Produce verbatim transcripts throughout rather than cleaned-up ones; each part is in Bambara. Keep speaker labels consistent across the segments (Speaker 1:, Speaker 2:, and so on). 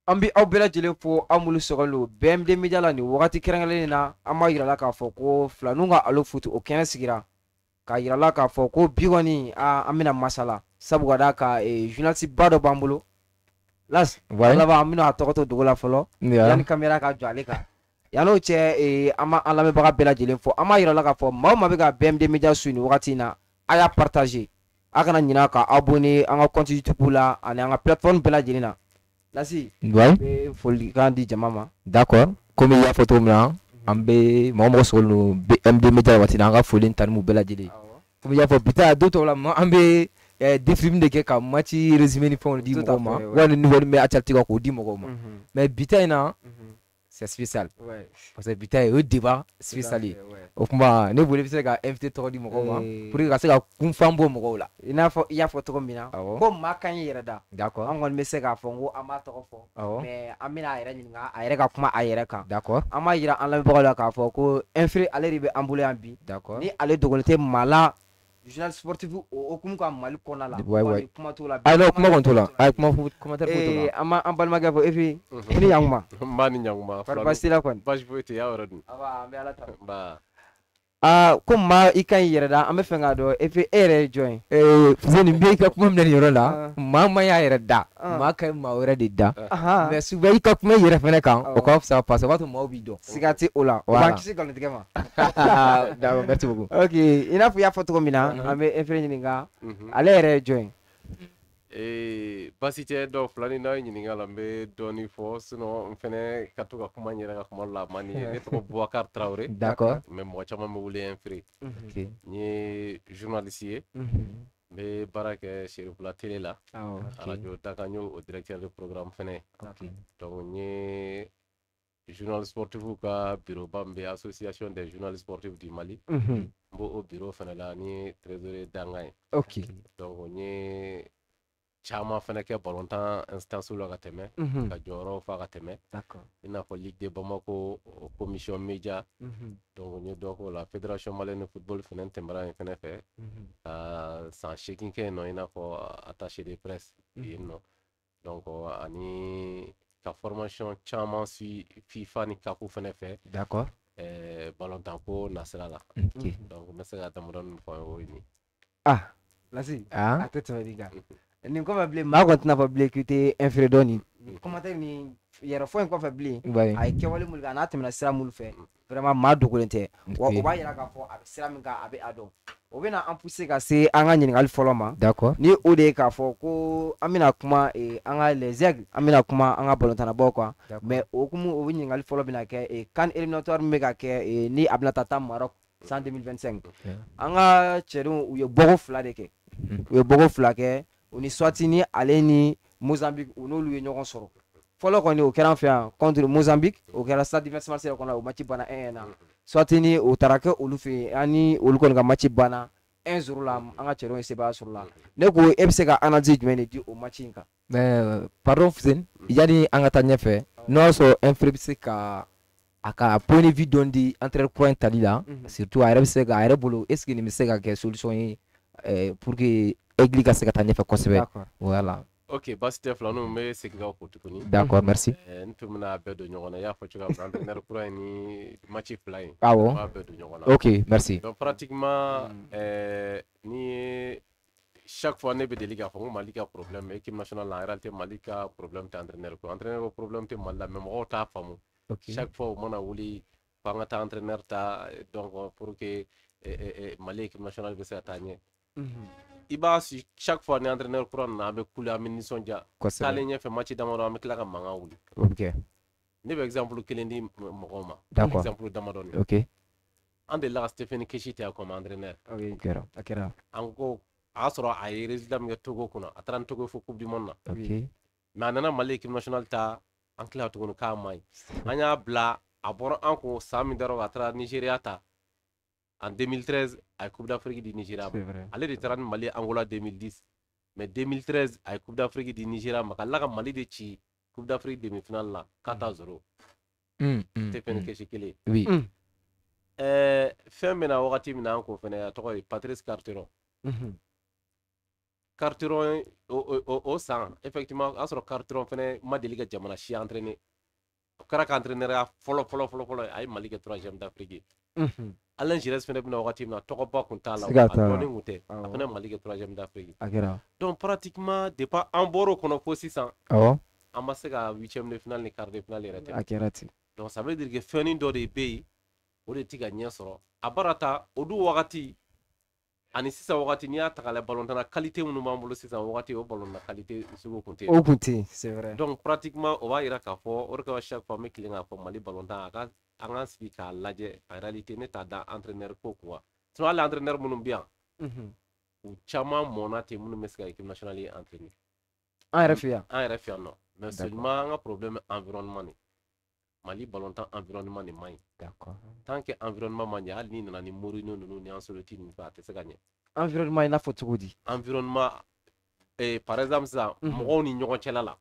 Speaker 1: an bi aw bɛɛ lajɛlen fo aw minnu sɔgɔlen don B M D Media la nin wagati kɛrɛnkɛrɛnnen na an b'a yirala k'a fɔ ko Filaniw ka Allo Foot o kɛnɛ sigira k'a yirala k'a fɔ ko bi kɔni an bɛna masala sabu ka d'a kan journaliste ba dɔ b'an bolo Las laban an bɛna a tɔgɔ to dogo la fɔlɔ yanni caméra ka jɔ ale kan yan'o cɛ an b'an lamɛnbaga bɛɛ lajɛlen fo an b'a yirala k'a fɔ maa o maa bɛ ka B M D Media su nin wagati in na a y'a partager a kana ɲinɛ ka abonner an ka compte YouTube la ani an ka plateforme bɛɛ lajɛlen na Lasi bɛ folikan di jama ma
Speaker 2: d'accord comme i y'a fɔ cogo min na an bɛ mɔgɔ mɔgɔ sɔgɔlen don B M D Media waati na an ka foli ta ni mu bɛɛ lajɛlen comme i y'a fɔ bi ta don tɔw la an bɛ défilm de kɛ ka match résumé ni fɛnw di mɔgɔw ma wali ni wari bɛ actualité kan k'o di mɔgɔw ma mais bi ta in na c'est spécial parce que bi ta o débat spécial ye o kuma ne bolo i bɛ se ka invité tɔgɔ di mɔgɔw ma pour que ka se ka kunfan bɔ mɔgɔw la
Speaker 1: i n'a fɔ i y'a fɔ cogo min na ko maa ka ɲi yɛrɛ da
Speaker 2: d'accord
Speaker 1: an kɔni bɛ se k'a fɔ n ko an b'a tɔgɔ fɔ mais an bɛna a yɛrɛ ɲininka a yɛrɛ ka kuma a yɛrɛ kan
Speaker 2: d'accord
Speaker 1: an b'a yira an lamɛnbagaw la k'a fɔ ko Infree ale de bɛ an bolo yan bi
Speaker 2: d'accord
Speaker 1: ni ale dogolen tɛ maa la journal sportif o hukumu ka Mali kɔnɔna la
Speaker 2: ouais
Speaker 1: kuma t'o la
Speaker 2: ah non kuma kɔni t'o la ah kuma commentaire t'o la
Speaker 1: an b'a an balimakɛ fɔ Infree i ni ɲankuma
Speaker 3: n b'a ni ɲankuma
Speaker 1: kɔri baasi t'i la kɔni
Speaker 3: baasi foyi tɛ yen aw yɛrɛ dun
Speaker 1: an bɛ Ala ta
Speaker 3: nba
Speaker 1: ah ko maa i ka ɲi yɛrɛ da an bɛ fɛ k'a dɔn Infree e yɛrɛ ye jɔn ye
Speaker 2: Fuseni n bɛ i ka kuma minɛ nin yɔrɔ la maa man y'a yɛrɛ da maa ka ɲi maa wɛrɛ de da mais souvent i ka kuma i yɛrɛ fɛnɛ kan o ka fisa parce que o b'a to maaw b'i dɔn
Speaker 1: siga tɛ o la o b'an kisi nkalontigɛ ma
Speaker 2: d'accord merci beaucoup
Speaker 1: ok i n'a fɔ i y'a fɔ cogo min na an bɛ Infree ɲininka ale yɛrɛ ye jɔn ye
Speaker 3: ee baasi tɛ dɔw Filani n'a ye ɲininka la n bɛ dɔɔnin fɔ sinon n fɛnɛ ka to ka kuma n yɛrɛ ka kuma la man di ne tɔgɔ Boubacar Traoré
Speaker 2: d'accord
Speaker 3: mais mɔgɔ caman bɛ wele Infree
Speaker 2: ok
Speaker 3: n ye journaliste ye n bɛ baara kɛ Cherifula télé la radio Dakan n ye o directeur de programme fɛnɛ donc n ye journaliste sportif ka bureau ba min bɛ association des journalistes sportifs du Mali n b'o o bureau fɛnɛ la ni trésorier Dangan ye
Speaker 2: ok
Speaker 3: donc n ye caman fɛnɛ kɛ balontan instance la ka tɛmɛ ka jɔyɔrɔ fa ka tɛmɛ i n'a fɔ Ligue de Bamako commission média donc n ye dɔ k'o la fédération malienne de football fɛnɛ tɛmɛra yen fɛnɛ fɛ ka san seegin kɛ yen nɔ i n'a fɔ attaché de presse yen nɔ donc ani ka formation caman si FIFA ni CAF fɛnɛ fɛ
Speaker 2: d'accord
Speaker 3: ɛɛ balontan ko nasira la donc n bɛ se ka damadɔ min fɔ o ye nin
Speaker 1: ah Lasi
Speaker 2: ah
Speaker 1: a tɛ tɛmɛ nin kan nin kɔfɛ bilen maa kɔni tɛna fɔ bilen k'i tɛ Infree dɔn nin commentaire nin yɛrɛfɔ in kɔfɛ bilen a ye kɛwale minnu kɛ a n'a tɛmɛna sira minnu fɛ vraiment maa dogolen tɛ wa o b'a yira k'a fɔ a bɛ sira min kan a bɛ a dɔn o bɛna an pousser ka se an ka ɲininkali fɔlɔ ma
Speaker 2: d'accord
Speaker 1: ni o de ye k'a fɔ ko an bɛna kuma an ka les aigles an bɛna kuma an ka balontannabaw kan mais o hukumu o ɲininkali fɔlɔ bɛna kɛ CAN éliminatoire min bɛ ka kɛ ni a bɛna taa taa Maroc san deux mille vingt-cinq an ka cɛdenw u ye bɔko fila de kɛ u ye bɔko fila kɛ u ni Swati ni ale ni Mozambique u n'olu ye ɲɔgɔn sɔrɔ fɔlɔ kɔni o kɛra an fɛ yan contre Mozambique o kɛra stade Diverse Marseille kɔnɔ o match banna un un na Swati ni o taara kɛ olu fɛ yen an ni olu kɔni ka match banna un zéro la an ka cɛdenw ye sebaaya sɔrɔ la ne ko e bɛ se ka analyse jumɛn de di o match in kan
Speaker 2: mais pardon Fuseni yani an ka taa ɲɛfɛ n'o y'a sɔrɔ Infree bɛ se ka a ka point de vue dɔn di entraîneur kura in tali la surtout a yɛrɛ bɛ se ka a yɛrɛ bolo est ce que nin bɛ se ka kɛ solution ye pour que Aigle ka se ka taa ɲɛfɛ kosɛbɛ voilà
Speaker 3: ok baasi tɛ Filani n bɛ segin ka ko tuguni
Speaker 2: d'accord merci
Speaker 3: n tun bɛna bɛɛ don ɲɔgɔn na i y'a fɔ cogoya min na entraîneur kura in ni match fila in
Speaker 2: awɔ
Speaker 3: n b'a bɛɛ don ɲɔgɔn na
Speaker 2: ok merci
Speaker 3: donc pratiquement ni ye chaque fois ne bɛ deli k'a fɔ ko Mali ka problème équipe nationale la en réalité Mali ka problème tɛ entraîneur ko entraîneur ko problème tɛ Mali la mais mɔgɔw t'a faamu chaque fois u mana wuli f'an ka taa entraîneur ta donc pour que Mali équipe nationale bɛ se ka taa ɲɛ i b'a si chaque fois ni entraîneur kura nana an bɛ kule an bɛ nisɔndiya taalen ɲɛfɛ match damadɔ an bɛ tila ka mankan wuli
Speaker 2: ok
Speaker 3: ne bɛ exemple kelen di mɔgɔw ma
Speaker 2: d'accord
Speaker 3: exemple damadɔ ni
Speaker 2: ok
Speaker 3: an delila ka Stéphane Keshi ta comme entraîneur
Speaker 2: ok kɛra a kɛra
Speaker 3: an ko a y'a sɔrɔ a ye résultat min kɛ Togo kunna a taara ni Togo fo coupe du monde na
Speaker 2: ok
Speaker 3: mais a nana Mali équipe nationale ta an tila tuguni k'a ma ɲi an y'a bila a bɔra an kun san min dɔrɔn a taara Nigéria ta en deux mille treize a ye coupe d'Afrique di Nigéria ma ale de taara ni Mali Angola deux mille dix mais deux mille treize a ye coupe d'Afrique di Nigéria ma ka tila ka Mali de ci coupe d'Afrique demi-finale la quatre à zéro Stéphane Keshi kelen
Speaker 2: oui
Speaker 3: ɛɛ fɛn bɛna wagati min na an ko fɛnɛ a tɔgɔ ye Patrice Carteron carteron au sang effectivement a sɔrɔ carteron fɛnɛ ma deli ka jamana si entraîner o kɛra ka entraîneur ya fɔlɔ fɔlɔ fɔlɔ fɔlɔ a ye Mali kɛ troisième d'Afrique Alain Giresse fɛnɛ bɛna wagati min na tɔgɔba kun t'a la a dɔɔnin kun tɛ a fɛnɛ Mali kɛ troisième d'Afrique donc pratiquement depuis an bɔr'o kɔnɔ fo sisan an ma se ka huitième de finale ni quart de finale yɛrɛ tɛ donc ça veut dire que fɛnnin dɔ de bɛ yen o de tɛ ka ɲɛ sɔrɔ a bara ta o dun wagati ani sisan wagati n'i y'a ta k'a lajɛ ballon qualité minnu b'an bolo sisan wagati o ballon qualité sugu kun tɛ
Speaker 1: o kun tɛ c'est vrai
Speaker 3: donc pratiquement o b'a yira k'a fɔ o de kama chaque fois n bɛ tilen k'a fɔ Mali ballon a ka an k'an sigi k'a lajɛ en réalité ne t'a da entraîneur ko kun wa sinon hali entraîneur minnu bɛ yan u caman mɔnna ten minnu bɛ se ka équipe nationale ye entraîner
Speaker 1: an yɛrɛ fɛ yan
Speaker 3: an yɛrɛ fɛ yan nɔ mais seulement an ka problème environnement de Mali ballon environnement de man ɲi tant que environnement man ɲi hali n'i nana ni Mourinho ninnu ni Ancelotti ninnu fɛ a tɛ se ka ɲɛ
Speaker 1: environnement i n'a fɔ cogo di
Speaker 3: environnement eh, par exemple sisan mɔgɔw ni ɲɔgɔn cɛla la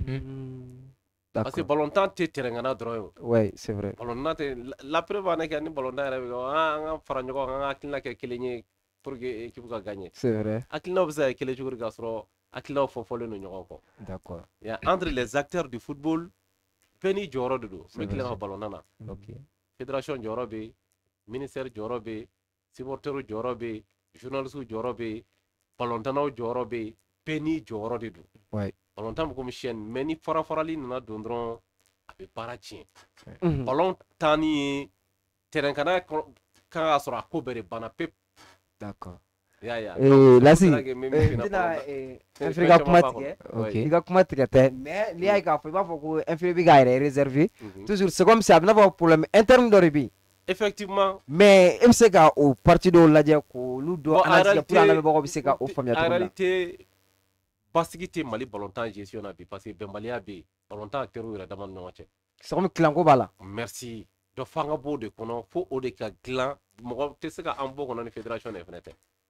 Speaker 3: parce que ballon tɛ terrain dɔrɔn ye
Speaker 1: ouais c'est vrai
Speaker 3: ballon tɛ la preuve an kɛ ni ballon yɛrɛ bɛ kɛ an ka fara ɲɔgɔn kan an ka hakilina kɛ kelen ye pour que équipe ka gagner
Speaker 1: c'est vrai
Speaker 3: hakilinaw bɛ se ka kɛ kelen cogo di k'a sɔrɔ hakilinaw fɔfɔlen don ɲɔgɔn kɔ
Speaker 1: d'accord
Speaker 3: entre les acteurs du football bɛɛ n'i jɔyɔrɔ de don n bɛ tila ka ballon na fédération jɔyɔrɔ bɛ yen ministère jɔyɔrɔ bɛ yen supporters jɔyɔrɔ bɛ yen journalistes jɔyɔrɔ bɛ yen ballontannaw jɔyɔrɔ bɛ yen bɛɛ n'i jɔyɔrɔ de don ballontan bɛ komi chaîne mais ni fara farali nana don dɔrɔn a bɛ baara tiɲɛ ballon tanni ye terrain kana kan ka sɔrɔ a ko bɛɛ de banna pewu
Speaker 1: d'accord
Speaker 3: ya ya
Speaker 1: Lasi tɛna infirmier ka kuma tigɛ i ka kuma tigɛ tɛ mais n'i y'a ye k'a fɔ i b'a fɔ ko infirmier bɛ k'a yɛrɛ réserver toujours c'est comme si a bɛ n'a fɔ problème interne dɔ de bɛ yen
Speaker 3: effectivement
Speaker 1: mais e bɛ se ka o partie dɔw lajɛ k'olu dɔ analyser pour an lamɛnbagaw bɛ se ka o faamuya cogo min na.
Speaker 3: en réalité basigi tɛ Mali ballontan gestion na bi parce que bɛnbaliya bɛ yen ballontan acteurs yɛrɛ dama ni ɲɔgɔn cɛ.
Speaker 1: c'est comme kilanko b'a la.
Speaker 3: merci dɔ f'an ka bɔ o de kɔnɔ fo o de ka dilan mɔgɔ tɛ se ka an bɔ kɔnɔ ni fédération de fɛnɛ tɛ.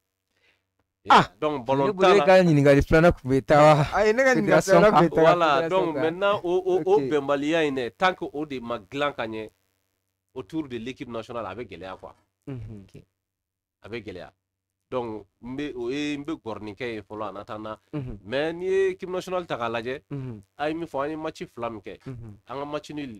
Speaker 1: ah
Speaker 3: donc ballon
Speaker 2: tan la ne bolo ka ɲininkali filanan kun bɛ taa wa.
Speaker 1: ayi ne ka ɲininkali filanan kun bɛ taa.
Speaker 3: voilà donc maintenant o o o bɛnbaliya in dɛ tant que o de ma dilan ka ɲɛ autour de l'équipe nationale a bɛ gɛlɛya quoi. a bɛ gɛlɛya donc n bɛ o ye n bɛ gɔrɔnin kɛ ye fɔlɔ en attendant mais n'i ye équipe nationale ta k'a lajɛ a ye min fɔ an ye match fila min kɛ an ka match nul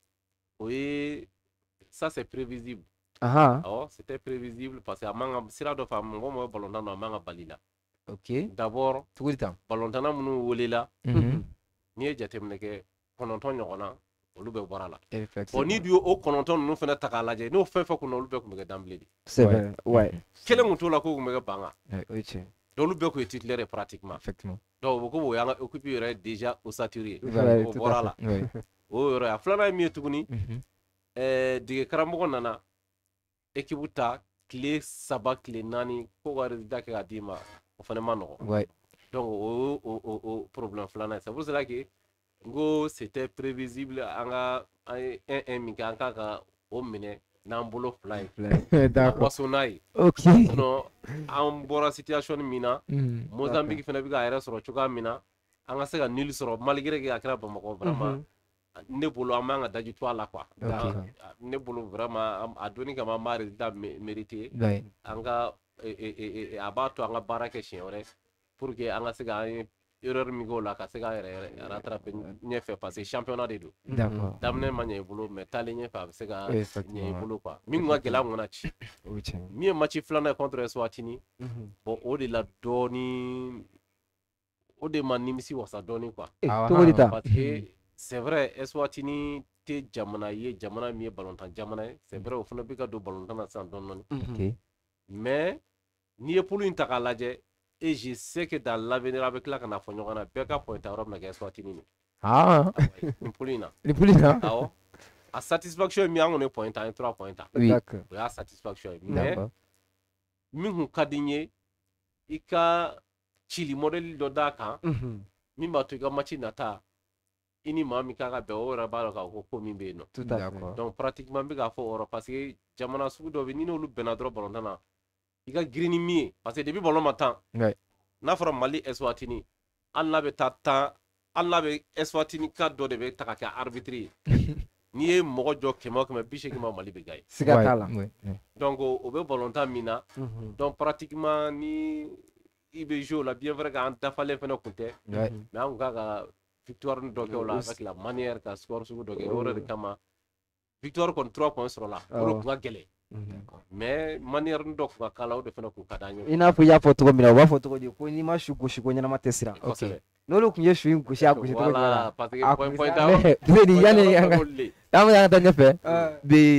Speaker 3: o ye ça c'est prévisible. awɔ c'était prévisible parce que a man ka sira dɔ fɛ mɔgɔ mɔgɔ ballon tan na a man ka bali la.
Speaker 2: ok
Speaker 3: d'abord
Speaker 2: cogo di tan
Speaker 3: ballon tanna minnu welela n'i ye jateminɛ kɛ kɔnɔntɔn ɲɔgɔnna olu bɛɛ bɔra la. bon n'i dun ye o kɔnɔntɔn ninnu fana ta k'a lajɛ n'o fɛn fɛn kun na olu bɛɛ kun bɛ kɛ danbile de.
Speaker 1: c'est vrai ouais.
Speaker 3: kelen kun t'o la k'o kun bɛ kɛ ban kan.
Speaker 1: o ye tiɲɛ.
Speaker 3: donc olu bɛɛ kun ye titulaire ye pratiquement.
Speaker 2: effectivement
Speaker 3: donc o ko o y'an ka équipe yɛrɛ déjà ossaturé ye.
Speaker 1: o
Speaker 3: bɔra la. o yɔrɔ ye a filanan ye min ye tuguni dege karamɔgɔ nana équipe ta tile saba tile naani ko ka résultat kɛ k'a d'i ma o fana ma nɔgɔ. donc o o o problème filanan ye c'est pour cela que n ko c'était prévisible an ka an ye un un min kɛ an k'a ka o minɛ n'an bolo fila ye. waso n'a ye.
Speaker 1: ok
Speaker 3: sinon an bɔra situation min na Mozambique fana bɛ k'a yɛrɛ sɔrɔ cogoya min na an ka se ka nul sɔrɔ malgré que a kɛra Bamakɔ vraiment ne bolo an man ka daji to a la quoi. ne bolo vraiment a donni kama an b'a résultat mérité an ka a b'a to an ka baara kɛ siɲɛ wɛrɛ pour que an ka se ka an ye erreur min kɛ o la ka se k'an yɛrɛ rattraper ɲɛfɛ parce que championnat de don. daminɛ ma ɲɛ i bolo mais taalen ɲɛfɛ a bɛ se ka ɲɛ i bolo quoi. min ka gɛlɛya mun na ci min ye match filanan ye contre Eswatini bon o de la dɔɔni o de ma nimisi wasa dɔɔni quoi.
Speaker 1: cogo di ta
Speaker 3: parce que c'est vrai Eswatini tɛ jamana ye jamana min ye ballontan jamana ye c'est vrai o fana bɛ ka don ballontan na sisan dɔɔni dɔɔni mais n'i ye poule in ta k'a lajɛ et je sais que dans l'avenir a bɛ tila ka na fɔ ɲɔgɔn na bɛɛ ka point ta yɔrɔ bɛna kɛ Eswatini de.
Speaker 2: ah
Speaker 3: nin poule in na.
Speaker 2: nin poule in na.
Speaker 3: awɔ a satisfaction ye min ye an kɔni ye point ta an ye trois point ta.
Speaker 2: oui
Speaker 3: o y'a satisfaction ye mais min kun ka di n ye i ka cili modèle dɔ d'a kan min b'a to i ka match nata i ni maa min kan ka bɛn o yɛrɛ b'a dɔn k'a fɔ ko min bɛ yen nɔ.
Speaker 1: tout à fait
Speaker 3: donc pratiquement n bɛ k'a fɔ o yɔrɔ parce que jamana sugu dɔ bɛ yen ni n'olu bɛnna dɔrɔn ballon tan na i ka girin ni min ye parce que depuis ballon ma tan n'a fɔra Mali Eswatini hali n'a bɛ taa tan hali n'a bɛ Eswatini ka dɔ de bɛ ta ka kɛ arbitre ye n'i ye mɔgɔ jɔ kɛmɛ o kɛmɛ bi seegin ma Mali bɛ gagner.
Speaker 1: siga t'a la.
Speaker 3: donc o bɛ ballon tan min na donc pratiquement ni i bɛ jouer la bien vrai qu'an dafalen fana tun tɛ mais an kun ka ka victoire dɔ kɛ o la avec la manière ka score sugu dɔ kɛ o yɛrɛ de kama victoire kɔni trois points sɔrɔ la o de tun ka gɛlɛn mais manière dɔ tun ka k'a la o de fana tun ka d'an ye
Speaker 1: i n'a fɔ i y'a fɔ cogo min na u b'a fɔ cogo di ko n'i ma su gosi ko ɲɛnama tɛ siran
Speaker 3: kosɛbɛ
Speaker 1: n'olu tun ye su in gosi a gosi cogo jumɛn
Speaker 3: voilà
Speaker 1: na
Speaker 3: parce que
Speaker 1: a
Speaker 3: point
Speaker 1: kun
Speaker 3: point
Speaker 1: bɛ
Speaker 3: ta
Speaker 2: mais ni yanni an ka
Speaker 3: olu
Speaker 2: an bɛ taa ɲɛfɛ
Speaker 1: siran.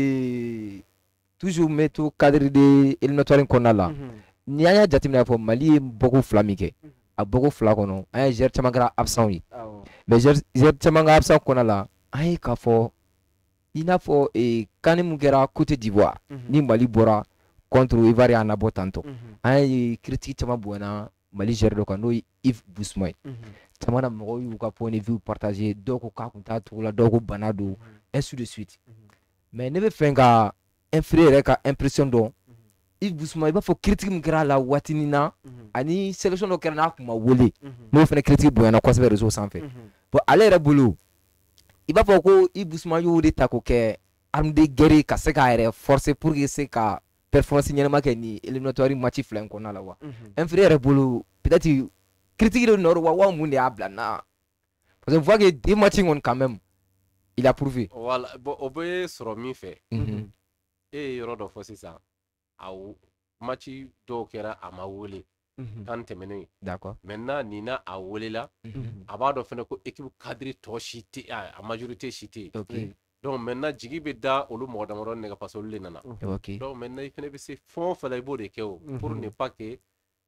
Speaker 2: be toujours n bɛ to cadre de éliminatoire in kɔnɔna la ni an y'a jateminɛ k'a fɔ mali ye bɔko fila min kɛ a bɔko fila kɔnɔ an ye joueur caman kɛra absent ye mais joueur caman ka absent kɔnɔna la an ye k'a fɔ i n'a fɔ ee kan mun kɛra Côte d'Ivoire ni mali bɔra contre Ivoire y'an labɔ tantɔ an ye critique caman bonyana mali joueur dɔ kan n'o ye Yves Boussouma ye caman na mɔgɔw y'u ka point de vue partager dɔw ko k'a kun t'a cogo la dɔw ko bana don ainsi de suite mais ne bɛ fɛ ka infirmer yɛrɛ ka impression dɔn Yves Boussouma i b'a fɔ critique min kɛra a la waatinin na ani sélection dɔ kɛra n'a kun ma wele n'o fana critique bonyana kosɛbɛ réseau sanfɛ bon ale yɛrɛ bolo i b'a fɔ ko Yves Boussouma y'o de ta k'o kɛ arme de guerre ka se k'a yɛrɛ forcer pour que se ka performance ɲɛnama kɛ ni éliminatoire match fila in kɔnɔna la wa infirmer yɛrɛ bolo peut-être critique de nord wa wa mun de y'a bila na parce que voit que deux matchs kɔni quand même il a prouvé
Speaker 3: voilà bon o bɛ sɔrɔ min fɛ e ye yɔrɔ dɔ fɔ sisan aw match dɔw kɛra a ma wele kan tɛmɛnen
Speaker 2: d'accord
Speaker 3: maintenant nin na a welela a b'a dɔn fɛnɛ ko équipe cadre tɔ si tɛ a majorité si tɛ yen donc maintenant jigi bɛ da olu mɔgɔ damadɔ nɛgɛ parce que olu de nana donc maintenant i fɛnɛ bɛ se fɛn o fɛn la i b'o de kɛ o pour ne pas que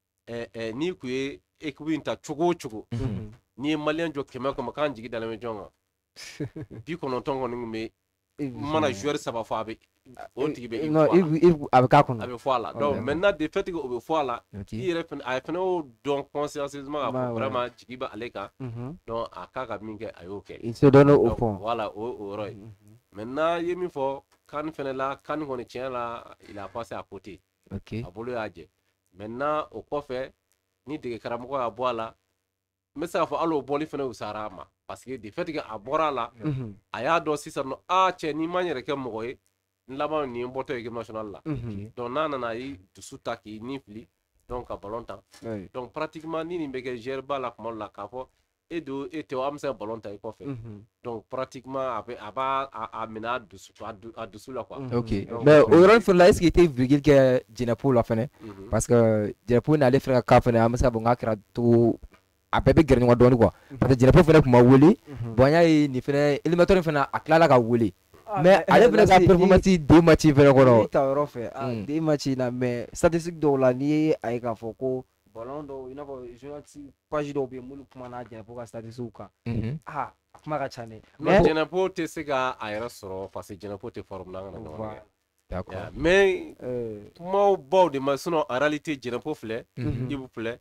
Speaker 3: n'i kun ye équipe in ta cogo o cogo n'i ye maliyɛn jɔ kɛmɛ kɔnɔ k'an jigi dalen bɛ jɔn kan bi kɔnɔntɔn kɔni kun bɛ mana joueur saba fɔ a bɛ o tigi bɛ
Speaker 1: a bɛ k'a kɔnɔ
Speaker 3: a bɛ fɔ a la donc maintenant de fait que o bɛ fɔ a la i yɛrɛ fɛnɛ a fɛnɛ y'o dɔn consciencieusement k'a fɔ vraiment jigi bɛ ale kan donc a k'a ka min kɛ a y'o kɛ
Speaker 1: il se donne au fond
Speaker 3: voilà o o yɔrɔ ye maintenant i ye min fɔ kan fɛnɛ la kan kɔni tiɲɛ la il a passé à côté a bolo y'a jɛ maintenant o kɔfɛ ni dege karamɔgɔ y'a bɔ a la n bɛ se k'a fɔ hali o bɔli fɛnɛ fisayara a ma parce que de fait que a bɔra a la a y'a dɔn sisan nɔ a cɛ n'i ma n yɛrɛ kɛ mɔgɔ ye n laban nin ye n bɔtɔ équipe nationale la donc n'a nana a ye dusu ta k'i ni fili donc ka ballon ta donc pratiquement ni nin bɛ kɛ joueur ba la kuma dɔ la k'a fɔ e don e tɛ an bɛ se ka ballon ta i kɔfɛ donc pratiquement a bɛ a b'a a minɛ a dusu a dusu la quoi
Speaker 2: ok mais o yɔrɔnin fɛnɛ la est ce que i tɛ virgule kɛ Jɛnɛpo la fɛnɛ parce que Jɛnɛpo n'ale fɛnɛ ka cas fɛnɛ an bɛ se ka fɔ n k'a kɛra cogo a bɛɛ bɛ gɛrɛ ɲɔgɔn dɔɔnin quoi parce que Jɛnɛpo fɛnɛ tun ma wele bon an y'a ye nin fɛnɛ éliminatoire fɛnɛ a tilala ka wele mais ale fɛnɛ ka performance deux matchs fɛnɛ kɔnɔ
Speaker 1: i ta yɔrɔ fɛ deux matchs na mais statistique dɔw la n'i ye a ye k'a fɔ ko ballon dɔw i n'a fɔ journaliste page dɔw bɛ yen minnu kumana Jɛnɛpo ka statistiques kan ah a kuma ka ca dɛ
Speaker 3: mais Jɛnɛpo tɛ se ka a yɛrɛ sɔrɔ parce que Jɛnɛpo tɛ forme na an kana ɲɔgɔn kɛ d'accord mais kumaw baw de ma sinon en réalité Jɛnɛpo filɛ Ibu filɛ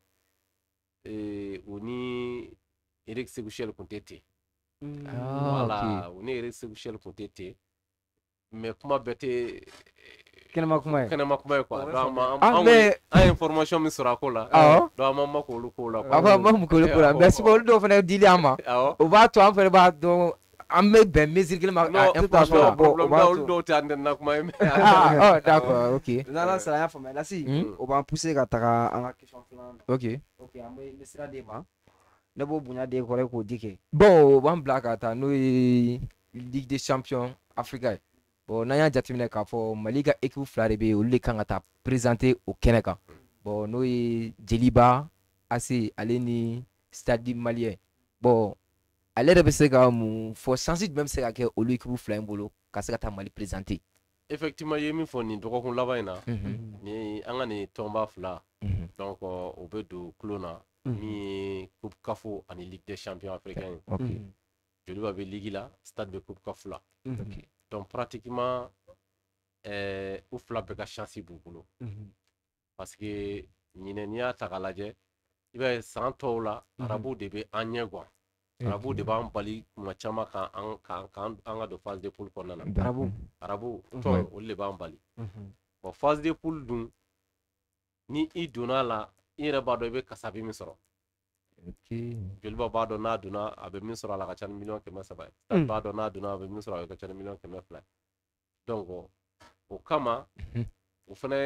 Speaker 3: o ni Eric Seguchel kun tɛ ten voilà o ni Eric Seguchel kun tɛ ten mais kuma bɛɛ tɛ
Speaker 1: kɛnɛma kuma ye
Speaker 3: kɛnɛma kuma ye quoi donc an ye information min sɔrɔ a ko la donc an ma makɛ olu ko la
Speaker 2: a ko ma makɛ olu ko la mais sinon olu dɔw fɛnɛ dili an ma o b'a to an fɛnɛ b'a dɔn an bɛ bɛn mesure kelen ma information la
Speaker 3: bon olu dɔw tɛ an tɛna kuma ye
Speaker 2: ah d'accord ok
Speaker 1: n'ala sera an y'a faamuya Lasi o b'an pousser ka taga an ka question filanan na
Speaker 2: ok
Speaker 1: ok an bɛ sira d'e ma ne b'o bonya d'e kɔrɔ k'o di kɛ
Speaker 2: bon o b'an bila ka taa n'o ye Ligue des champions Africa ye bon n'an y'a jateminɛ k'a fɔ Mali ka équipe fila de bɛ yen olu de kan ka taa présenter o kɛnɛ kan bon n'o ye Jeliba A C ale ni Stade Malien bon ale yɛrɛ bɛ se ka mun fɔ chance jumɛn bɛ se ka kɛ olu équipe fila in bolo ka se ka taa Mali présenter
Speaker 3: effectivement i ye min fɔ nin dɔgɔkun laban in na ni an ka nin tɔnba fila donc o bɛ don kulon na min ye coupe CAF ani Ligue des champions africains ye Joliba bɛ Ligue la Stade bɛ coupe CAF la donc pratiquement u fila bɛɛ ka chance b'u bolo parce que ɲinɛ n'i y'a ta k'a lajɛ i b'a ye san tɔw la arabuw de bɛ an ɲɛ guwan arabuw de b'an bali kuma caman kan an ka don phase de poule kɔnɔna na
Speaker 1: arabu
Speaker 3: arabu tɔn olu de b'an bali bon phase de poule dun ni i donna la i yɛrɛ b'a dɔn i bɛ kasabi min sɔrɔ Joliba b'a dɔn n'a donna a bɛ min sɔrɔ a la ka ca ni miliyɔn kɛmɛ saba ye Stade b'a dɔn n'a donna a bɛ min sɔrɔ a ka ca ni miliyɔn kɛmɛ fila ye donc o kama o fana ye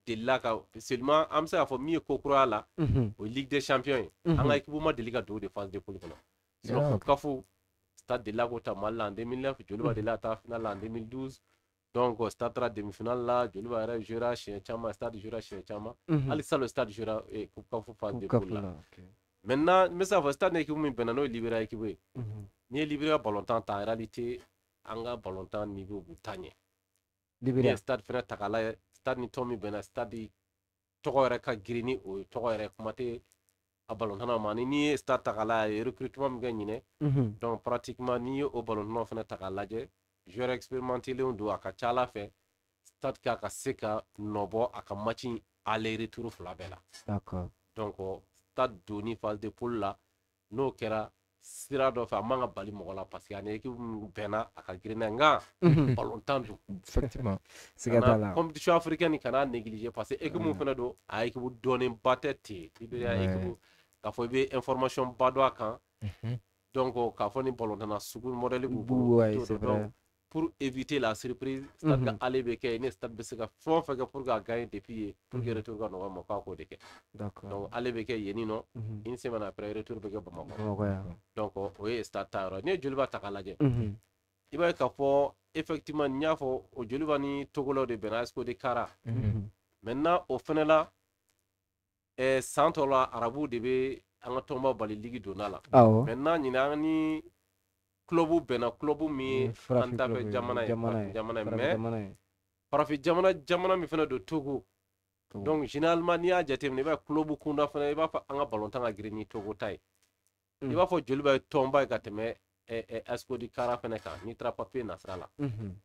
Speaker 3: delila ka seulement am se a fɔ min ye ko kura la o Ligue des Champions an ka équipe ma deli ka don de phase de poule kɔnɔ sinon kafu stade delila ko ta Mali la en deux mille neuf joli b'a delila ta finale la en deux mille douze donc stade taara demi-finale la joli b'a yɛrɛ jouera siɲɛ caman stade jouera siɲɛ caman hali sisan le stade jouera coupe kafu phase de poule la maintenant n bɛ se k'a fɔ stade ni équipe min bɛnna n'o ye Libéria équipe ye n'i ye Libéria ballontan ta en réalité an ka ballontan niveau b'u ta ɲɛ Libéria stade fɛnɛ ta k'a lajɛ stade ni tɔn min bɛnna stade tɔgɔ yɛrɛ ka girin ni o ye tɔgɔ yɛrɛ kuma tɛ a ballontan ma ni n'i ye stade ta k'a lajɛ recrutement min kɛ ɲinɛ donc pratiquement n'i ye o ballontan fɛnɛ ta k'a lajɛ joueur expérimenté lenw don a ka ca Ala fɛ stade ka ka se ka nɔbɔ a ka match aller retour fila bɛɛ la d'accord donc stade doni phase de poule la n'o kɛra sira dɔ fɛ a man ka bali mɔgɔ la parce que ani équipe min bɛnna a ka girin n'a ye nka ballontan don
Speaker 2: effectivement
Speaker 1: siga t'a la
Speaker 3: compétition africaine kana négliger parce que équipe min fɛnɛ don a équipe dɔnnenba tɛ ten Libéria équipe k'a fɔ i bɛ information ba dɔn a kan donc k'a fɔ ni ballontan na sugu modèle b'u bolo donc pour éviter la surprise stade ka aller bɛ kɛ ni stade bɛ se ka fɛn o fɛn kɛ pour que a gagner depuis yen pour que retour ka nɔgɔya ma k'a k'o de kɛ donc aller bɛ kɛ yen nɔ une semaine après retour bɛ kɛ Bamakɔ donc o ye stade ta yɔrɔ n'i ye Joliba ta k'a lajɛ i b'a ye k'a fɔ effectivement n y'a fɔ o Joliba ni Togolaw de bɛnna Esco de Kara maintenant o fɛnɛ la san tɔ la arabu de bɛ an ka tɔnba bali ligue donna la maintenant ɲinan an ni club bɛnna club min an ta fɛ jamana ye jamana ye mais farafin jamana jamana min fɛnɛ don Togo donc généralement n'i y'a jateminɛ i b'a ye club kunda fɛnɛ i b'a fɔ an ka ballontan ka girin ni Togo ta ye i b'a fɔ Joliba ye tɔnba ye ka tɛmɛ Esco de Kara fɛnɛ kan n'i taara papier nasira la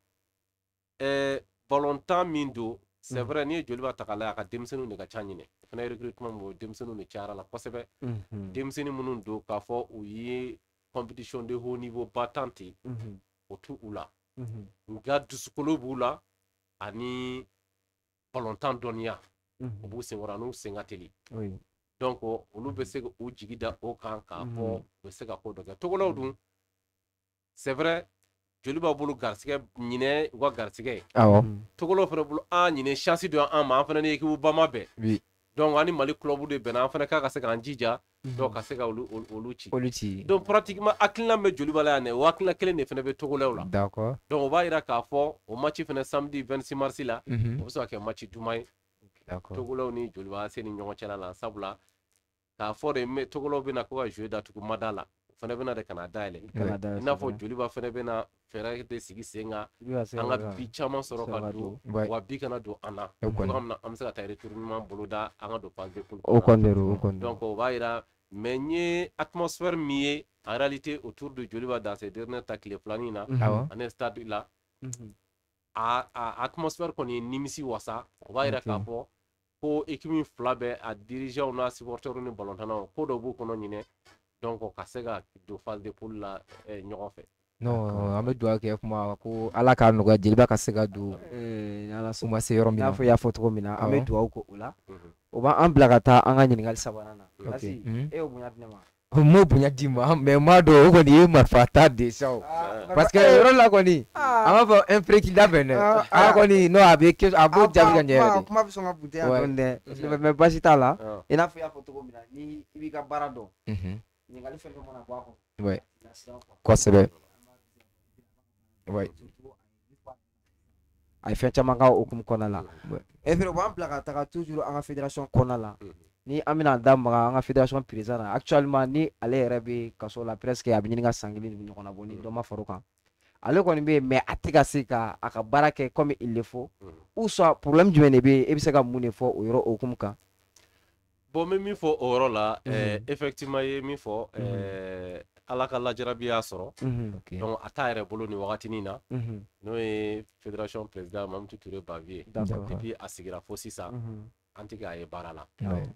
Speaker 3: ballontan min don c'est vrai n'i ye Joliba ta k'a lajɛ a ka denmisɛnninw de ka ca ɲinɛ fɛnɛ recrutement min denmisɛnninw de cayara la kosɛbɛ denmisɛnnin minnu don k'a fɔ u ye compétition de haut niveau battante o tu u la nka dusukolo b'u la ani ballontan dɔnniya u b'u senkɔrɔ n'u sen ka teli donc olu bɛ se k'u jigi da o kan k'a fɔ u bɛ se ka ko dɔ kɛ Togolaw dun c'est vrai joli b'a bolo garisigɛ ɲinɛ u ka garisigɛ ye Togolaw fɛnɛ bolo a ɲinɛ chance dɔ an ma an fɛnɛ ni équipe ba ma bɛn donc ani Mali club de bɛnna an fɛnɛ k'a ka se k'an jija donc ka se ka olu olu ci olu ci donc pratiquement hakilina bɛ Joliba la yan dɛ o hakilina kelen de fɛnɛ bɛ Togolaw la d'accord donc o b'a yira k'a fɔ o match fɛnɛ samedi vingt-six mars la o bɛ se ka kɛ match duman ye d'accord Togolaw ni Joliba se ni ɲɔgɔn cɛla la sabula k'a fɔ de Togolaw bɛna ko ka jouer datugu mada la o fɛnɛ bɛna de ka na dayɛlɛ i n'a fɔ Joliba fɛnɛ bɛna fɛɛrɛ de sigi sen kan an ka bi caman sɔrɔ ka don wa bi kana don an na cogoya min na an bɛ se ka taa retour ɲuman bolo da an ka don phase de poule o kɔni donc o b'a yira mais n ye atmosphère min ye en réalité autour de Joliba dans ces derniers temps tile filanin na ani stade la a atmosphère kɔni ye nimisi wasa o b'a yira k'a fɔ ko équipe min fila bɛ a dirigeants n'a supporters ni ballontannaw ko dɔ b'u kɔnɔ ɲinɛ donc ka se ka don phase de poule la ɲɔgɔn fɛ
Speaker 2: non an bɛ dugawu kɛ kuma ko Ala k'a nɔgɔya Jeliba ka se ka don u ma se yɔrɔ min na i n'a fɔ i y'a fɔ cogo min na an bɛ dugawu kɛ o la o b'an bila ka taa an ka ɲininkali sabanan na Lasi e y'o bonya di ne ma o m'o bonya di ma mais n m'a dɔn o kɔni ye marifa ta de sa o parce que yɔrɔ la kɔni an b'a fɔ imprécis qui labɛn dɛ a kɔni non a bɛ a b'o jaabi ka ɲɛ yɛrɛ de kuma bɛ sɔn ka bute yan dɔɔni dɛ mais basi t'a la i n'a fɔ i y'a fɔ cogo min na ni i b'i ka baara dɔn ɲininkali fɛn fɛn mana bɔ a kɔnɔ kosɛbɛ a ye fɛn caman ka okumu kɔnɔna la et puis o b'an bila ka taga toujours an ka fédération kɔnɔna la ni an bɛna da maga an ka fédération président na actuellement ni ale yɛrɛ bɛ kaso la presque a bɛ ɲini ka san kelen ɲɔgɔn na bɔ ni dɔ ma far'o kan ale kɔni bɛ yen mais a tɛ ka se ka a ka baara kɛ comme il le faut ou soit problème jumɛn de bɛ yen e bɛ se ka mun de fɔ o yɔrɔ okumu kan
Speaker 3: bon n bɛ min fɔ o yɔrɔ la effectivement ye min fɔ Ala ka lajarabi y'a sɔrɔ donc a t'a yɛrɛ bolo nin wagatinin na n'o ye fédération président Mamutu Ture Bavier depuis a sigira fo sisan an tɛ k'a ye baara la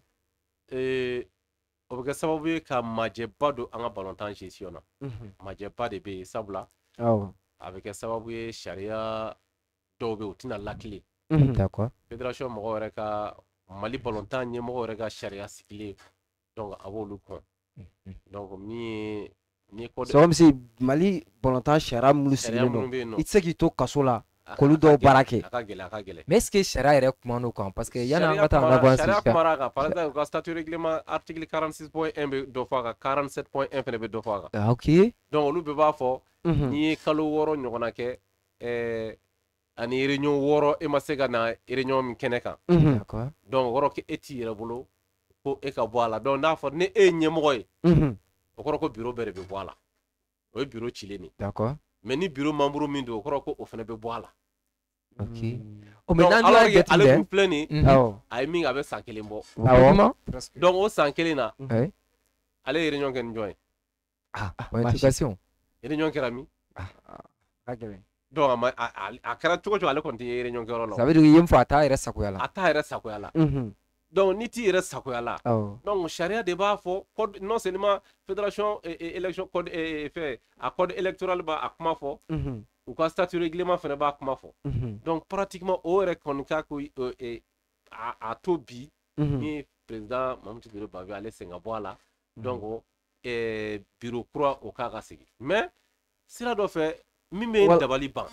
Speaker 3: o bɛ kɛ sababu ye ka majɛba don an ka ballontan gestion na majɛba de bɛ yen sabula a bɛ kɛ sababu ye sariya dɔw bɛ yen u tɛna lakile fédération mɔgɔw yɛrɛ ka Mali ballontan ɲɛmɔgɔw yɛrɛ ka sariya sigilen donc a b'olu kɔn donc min ye c'est comme si Mali ballontan sariya minnu sigilen don i tɛ se k'i to kaso la
Speaker 1: k'olu dɔw baara kɛ.
Speaker 3: A ka gɛlɛn a ka gɛlɛn.
Speaker 2: Mais est-ce que sariya yɛrɛ kuma n'o kan parce que yani an ka taa en
Speaker 3: Sariya
Speaker 2: avance.
Speaker 3: sariya kumara kan par exemple u ka statut règlement article quarante-six point un bɛ dɔ fɔ a kan quarante-sept point un fɛnɛ bɛ dɔ fɔ a kan.
Speaker 2: Ah ok.
Speaker 3: Donc olu bɛɛ b'a fɔ n'i ye kalo wɔɔrɔ ɲɔgɔnna kɛ ɛɛ ani réunion wɔɔrɔ e ma se ka na réunion min kɛnɛ kan.
Speaker 2: D'accord.
Speaker 3: Donc o kɔrɔ ko e t'i yɛrɛ bolo ko e ka bɔ a la donc n'a fɔ ni e ye ɲɛmɔgɔ ye. O kɔrɔ ko bureau bɛɛ de bɛ bɔ a la. O ye bureau cilen ye.
Speaker 2: D'accord.
Speaker 3: Mais ni bureau membre min don o kɔrɔ ko o fɛnɛ bɛ bɔ a la.
Speaker 2: Ok. O mais n'an y'a
Speaker 3: jateminɛ ale kun filɛ nin ye
Speaker 1: Awɔ.
Speaker 3: a ye min kɛ a bɛ san kelen bɔ.
Speaker 2: Awɔ.
Speaker 3: Donc o san kelen na ale ye réunion kɛ ni jɔn ye.
Speaker 2: Ah, éducation.
Speaker 3: Réunion kɛra min?
Speaker 1: A ka gɛlɛn.
Speaker 3: Donc a ma a a kɛra cogo cogo ale kɔni tɛ réunion kɛyɔrɔ la.
Speaker 2: Ça veut dire i ye min fɔ a t'a yɛrɛ sagoya la.
Speaker 3: A t'a yɛrɛ sagoya la. Donc ni t'i yɛrɛ sagoya la. Donc sariya de b'a fɔ code non seulement fédération élection code fɛ a code électoral b'a a kuma fɔ. U ka statut règlement fɛnɛ b'a kuma fɔ. Donc pratiquement o yɛrɛ kɔni ka ko a a to bi ni président Mamutu Biro Bavia ale sen ka bɔ a la. Donc bureau kura o k'a ka sigi. Mais sira dɔ fɛ min bɛ dabali ban.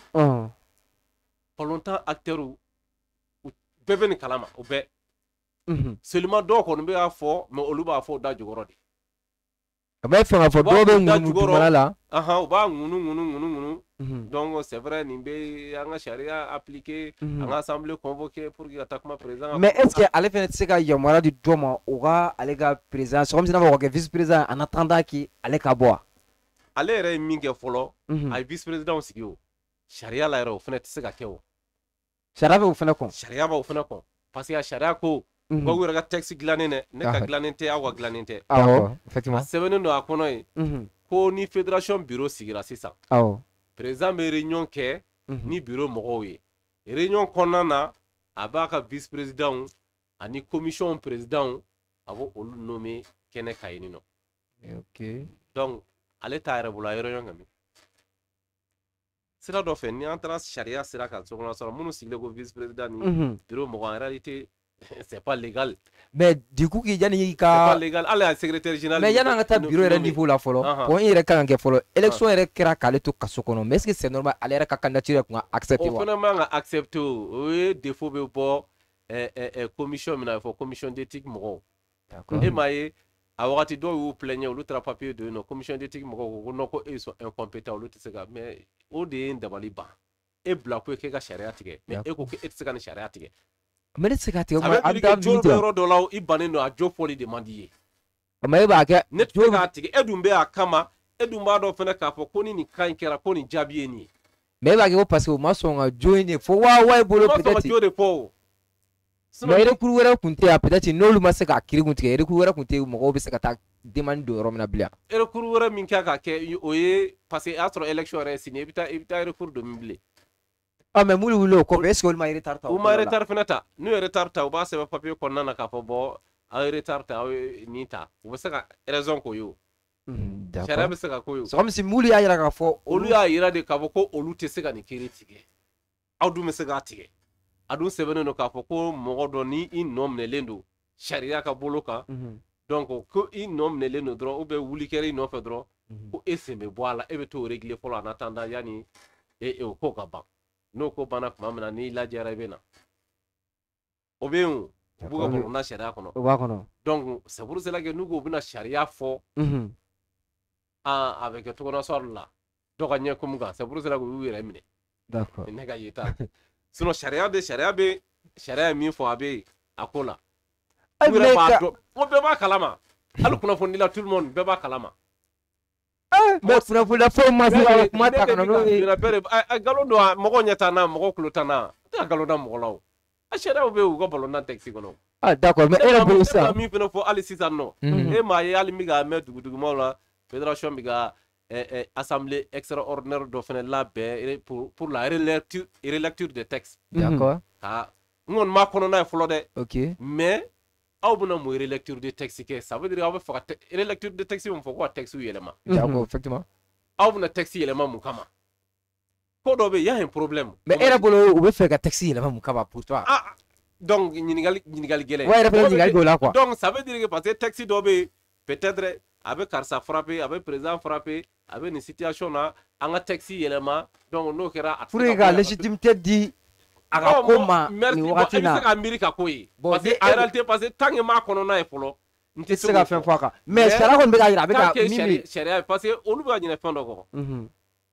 Speaker 3: Palontan acteurs u bɛɛ bɛ nin kalama o bɛɛ. Seulement dɔw kɔni bɛ y'a fɔ mais olu b'a fɔ da jukɔrɔ de.
Speaker 2: A bɛ fɛ ka fɔ dɔw bɛ ŋunu dugumana la.
Speaker 3: Ahan u b'a ŋunu ŋunu ŋunu ŋunu. Donc c'est vrai nin bɛ an ka sariya appliquer an ka assemblée convoquer pour que ka taa kuma président.
Speaker 1: Mais est ce que ale fɛnɛ tɛ se ka yamaruya di dɔ ma o ka ale ka président c'est comme si n'a fɔ kɛ vice président en attendant que ale ka bɔ wa.
Speaker 3: Ale yɛrɛ ye min kɛ fɔlɔ a ye vice président sigi o sariya la yɛrɛ o fɛnɛ tɛ se ka kɛ o.
Speaker 1: Sariya bɛ o fɛnɛ kɔn.
Speaker 3: Sariya b'o fɛnɛ kɔn parce que a sariya ko ko u yɛrɛ ka texte dilannen dɛ ne ka dilannen tɛ aw ka dilannen tɛ.
Speaker 2: Awɔ effectivement.
Speaker 3: A sɛbɛnnen don a kɔnɔ ye ko ni fédération bureau sigira sisan.
Speaker 1: Awɔ.
Speaker 3: Président bɛ réunion kɛ ni bureau mɔgɔw ye. Réunion kɔnɔna na a b'a ka vice président ani commission président a b'o olu nommer kɛnɛ kan yen nɔ.
Speaker 2: Ok.
Speaker 3: Donc ale t'a yɛrɛ bolo a ye réunion kɛ min. Sira dɔ fɛ ni an taara sariya sira kan so kɔnɔ sɔrɔ minnu sigilen ko vice président ni bureau mɔgɔ en réalité c'est pas légal.
Speaker 2: Mais du coup k'i yanni i ka.
Speaker 3: C'est pas légal ale y'a secrétaire général.
Speaker 2: Mais yanni an ka taa bureau yɛrɛ niveau la fɔlɔ point yɛrɛ kan ka kɛ fɔlɔ élection yɛrɛ kɛra k'ale to kaso kɔnɔ mais est ce que c'est normal ale yɛrɛ ka candidature kun ka accepter wa.
Speaker 3: O fana man ka accepter o o ye défaut bɛ bɔ ɛ ɛ commission min na a bɛ fɔ commission d'éthique mɔgɔw. D'accord. E m'a ye a wagati dɔw y'u plaigner olu taara papier don yen nɔ commission d'éthique mɔgɔw ko non ko e sont incompétents olu tɛ se ka mais o de ye n dabali ban e bila ko k'e ka sariya tigɛ mais e ko k'e tɛ se ka nin sariya tigɛ.
Speaker 2: Mais ne tɛ se ka tigɛ.
Speaker 3: A bɛ dire que jo bɛ yɔrɔ dɔ la i bannen don a jo fɔli de man di ye.
Speaker 2: Mais e b'a kɛ.
Speaker 3: Ne tɛ se k'a tigɛ e dun bɛ a kama e dun b'a dɔn fɛnɛ k'a fɔ ko ni nin cas in kɛra ko nin jaabi ye nin ye.
Speaker 2: Mais e b'a kɛ ko parce que o ma sɔn ka jo in de fɔ wa wa i bolo peut être.
Speaker 3: O ma sɔn ka jo de fɔ o.
Speaker 2: Mais recours wɛrɛ kun tɛ a peut être n'olu ma se k'a kiiri kun tigɛ recours wɛrɛ kun tɛ mɔgɔw bɛ se ka taa demande don yɔrɔ min na bilen.
Speaker 3: Recours wɛrɛ min kɛ ka kɛ o ye parce que a y'a sɔrɔ élection yɛrɛ ye signé i bɛ taa i bɛ taa recours don min bilen.
Speaker 1: Ah mais mun wuli o kɔfɛ est ce que olu ma retard ta.
Speaker 3: U ma retard fɛnɛ ta n'u ye retard ta u b'a sɛbɛn papier kɔnɔna na k'a fɔ bɔn aw ye retard ta aw ye nin ta u bɛ se ka raison k'o ye o. Sariya bɛ se ka k'o ye o.
Speaker 1: C'est comme si mulu y'a yira k'a fɔ.
Speaker 3: Olu y'a yira de k'a fɔ ko olu tɛ se ka nin kiiri tigɛ aw dun bɛ se k'a tigɛ a dun sɛbɛnnen don k'a fɔ ko mɔgɔ dɔ ni i nɔ minɛlen don sariya ka bolo kan donc ko i nɔ minɛlen don dɔrɔn ou bien wuli kɛra i nɔfɛ dɔrɔn ko e sen bɛ bɔ a la e bɛ t'o régler fɔlɔ en attendant yanni e o ko ka ban. N'o ko banna tuma min na n'i lajɛra i bɛ na o bɛ yen o u b'u ka balontan sariya kɔnɔ.
Speaker 1: O b'a kɔnɔ.
Speaker 3: Donc c'est pour cela que n'u ko u bɛna sariya fɔ ah a bɛ kɛ tɔgɔnasɔrɔ la dɔ ka ɲɛ kun kan c'est pour cela que u y'u yɛrɛ minɛ.
Speaker 1: D'accord.
Speaker 3: Ne ka yeta sinon sariya bɛ sariya bɛ sariya ye min fɔ a bɛ a ko la. U yɛrɛ b'a dɔn o bɛɛ b'a kalama hali kunnafoni la tout le monde bɛɛ b'a kalama.
Speaker 2: Mais kunnafoni la fo ma se ka kuma ta kana n'o ye.
Speaker 3: A nkalon don a mɔgɔw ɲɛ t'an na mɔgɔw tulo t'an na tɛ ka nkalon da mɔgɔ la o a sariyaw bɛ yen u ka balontan texte kɔnɔ.
Speaker 2: Ah d'accord mais e yɛrɛ bolo sisan.
Speaker 3: E ka min fɛnɛ fɔ hali sisan nɔ e m'a ye hali min k'a mɛn dugudugumaw la fédération bɛ ka assemblée extraordinaire dɔ fɛnɛ labɛn pour pour la relecture relecture des textes.
Speaker 2: D'accord.
Speaker 3: Ka n kɔni m'a kɔnɔ n'a ye fɔlɔ dɛ.
Speaker 2: Ok.
Speaker 3: Mais aw bɛna mun relecture de texte kɛ ça veut dire aw bɛ fɛ ka relecture de texte mun fɔ ko ka texte yɛlɛma.
Speaker 2: D'accord effectivement.
Speaker 3: Aw bɛna texte yɛlɛma mun kama. Ko dɔ bɛ yen y a un problème.
Speaker 2: Mais e yɛrɛ bolo u bɛ fɛ ka texte yɛlɛma mun kama pour toi.
Speaker 3: Ah donc ɲininkali ɲininkali gɛlɛn.
Speaker 2: Wa yɛrɛ fɛnɛ ɲininkali b'o la quoi.
Speaker 3: Donc ça veut dire que parce que texte dɔ bɛ yen peut-être a bɛ karisa frapper a bɛ président frapper avec une situation là an ka taxi yɛlɛma donc n'o kɛra a
Speaker 1: pour que légitimité di a ka ko ma ni wagati na
Speaker 3: i bɛ se ka miiri ka ko ye
Speaker 1: Bon,
Speaker 3: parce que
Speaker 1: ni-
Speaker 3: en réalité parce que tant que maa kɔnɔna ye fɔlɔ n
Speaker 1: tɛ se ka fɛn fɔ a kan mais sariya kɔni bɛ ka yira a bɛ ka min
Speaker 3: sariya
Speaker 1: bɛ
Speaker 3: sariya parce que olu bɛ ka ɲinɛ fɛn dɔ kɔ
Speaker 1: Mhm.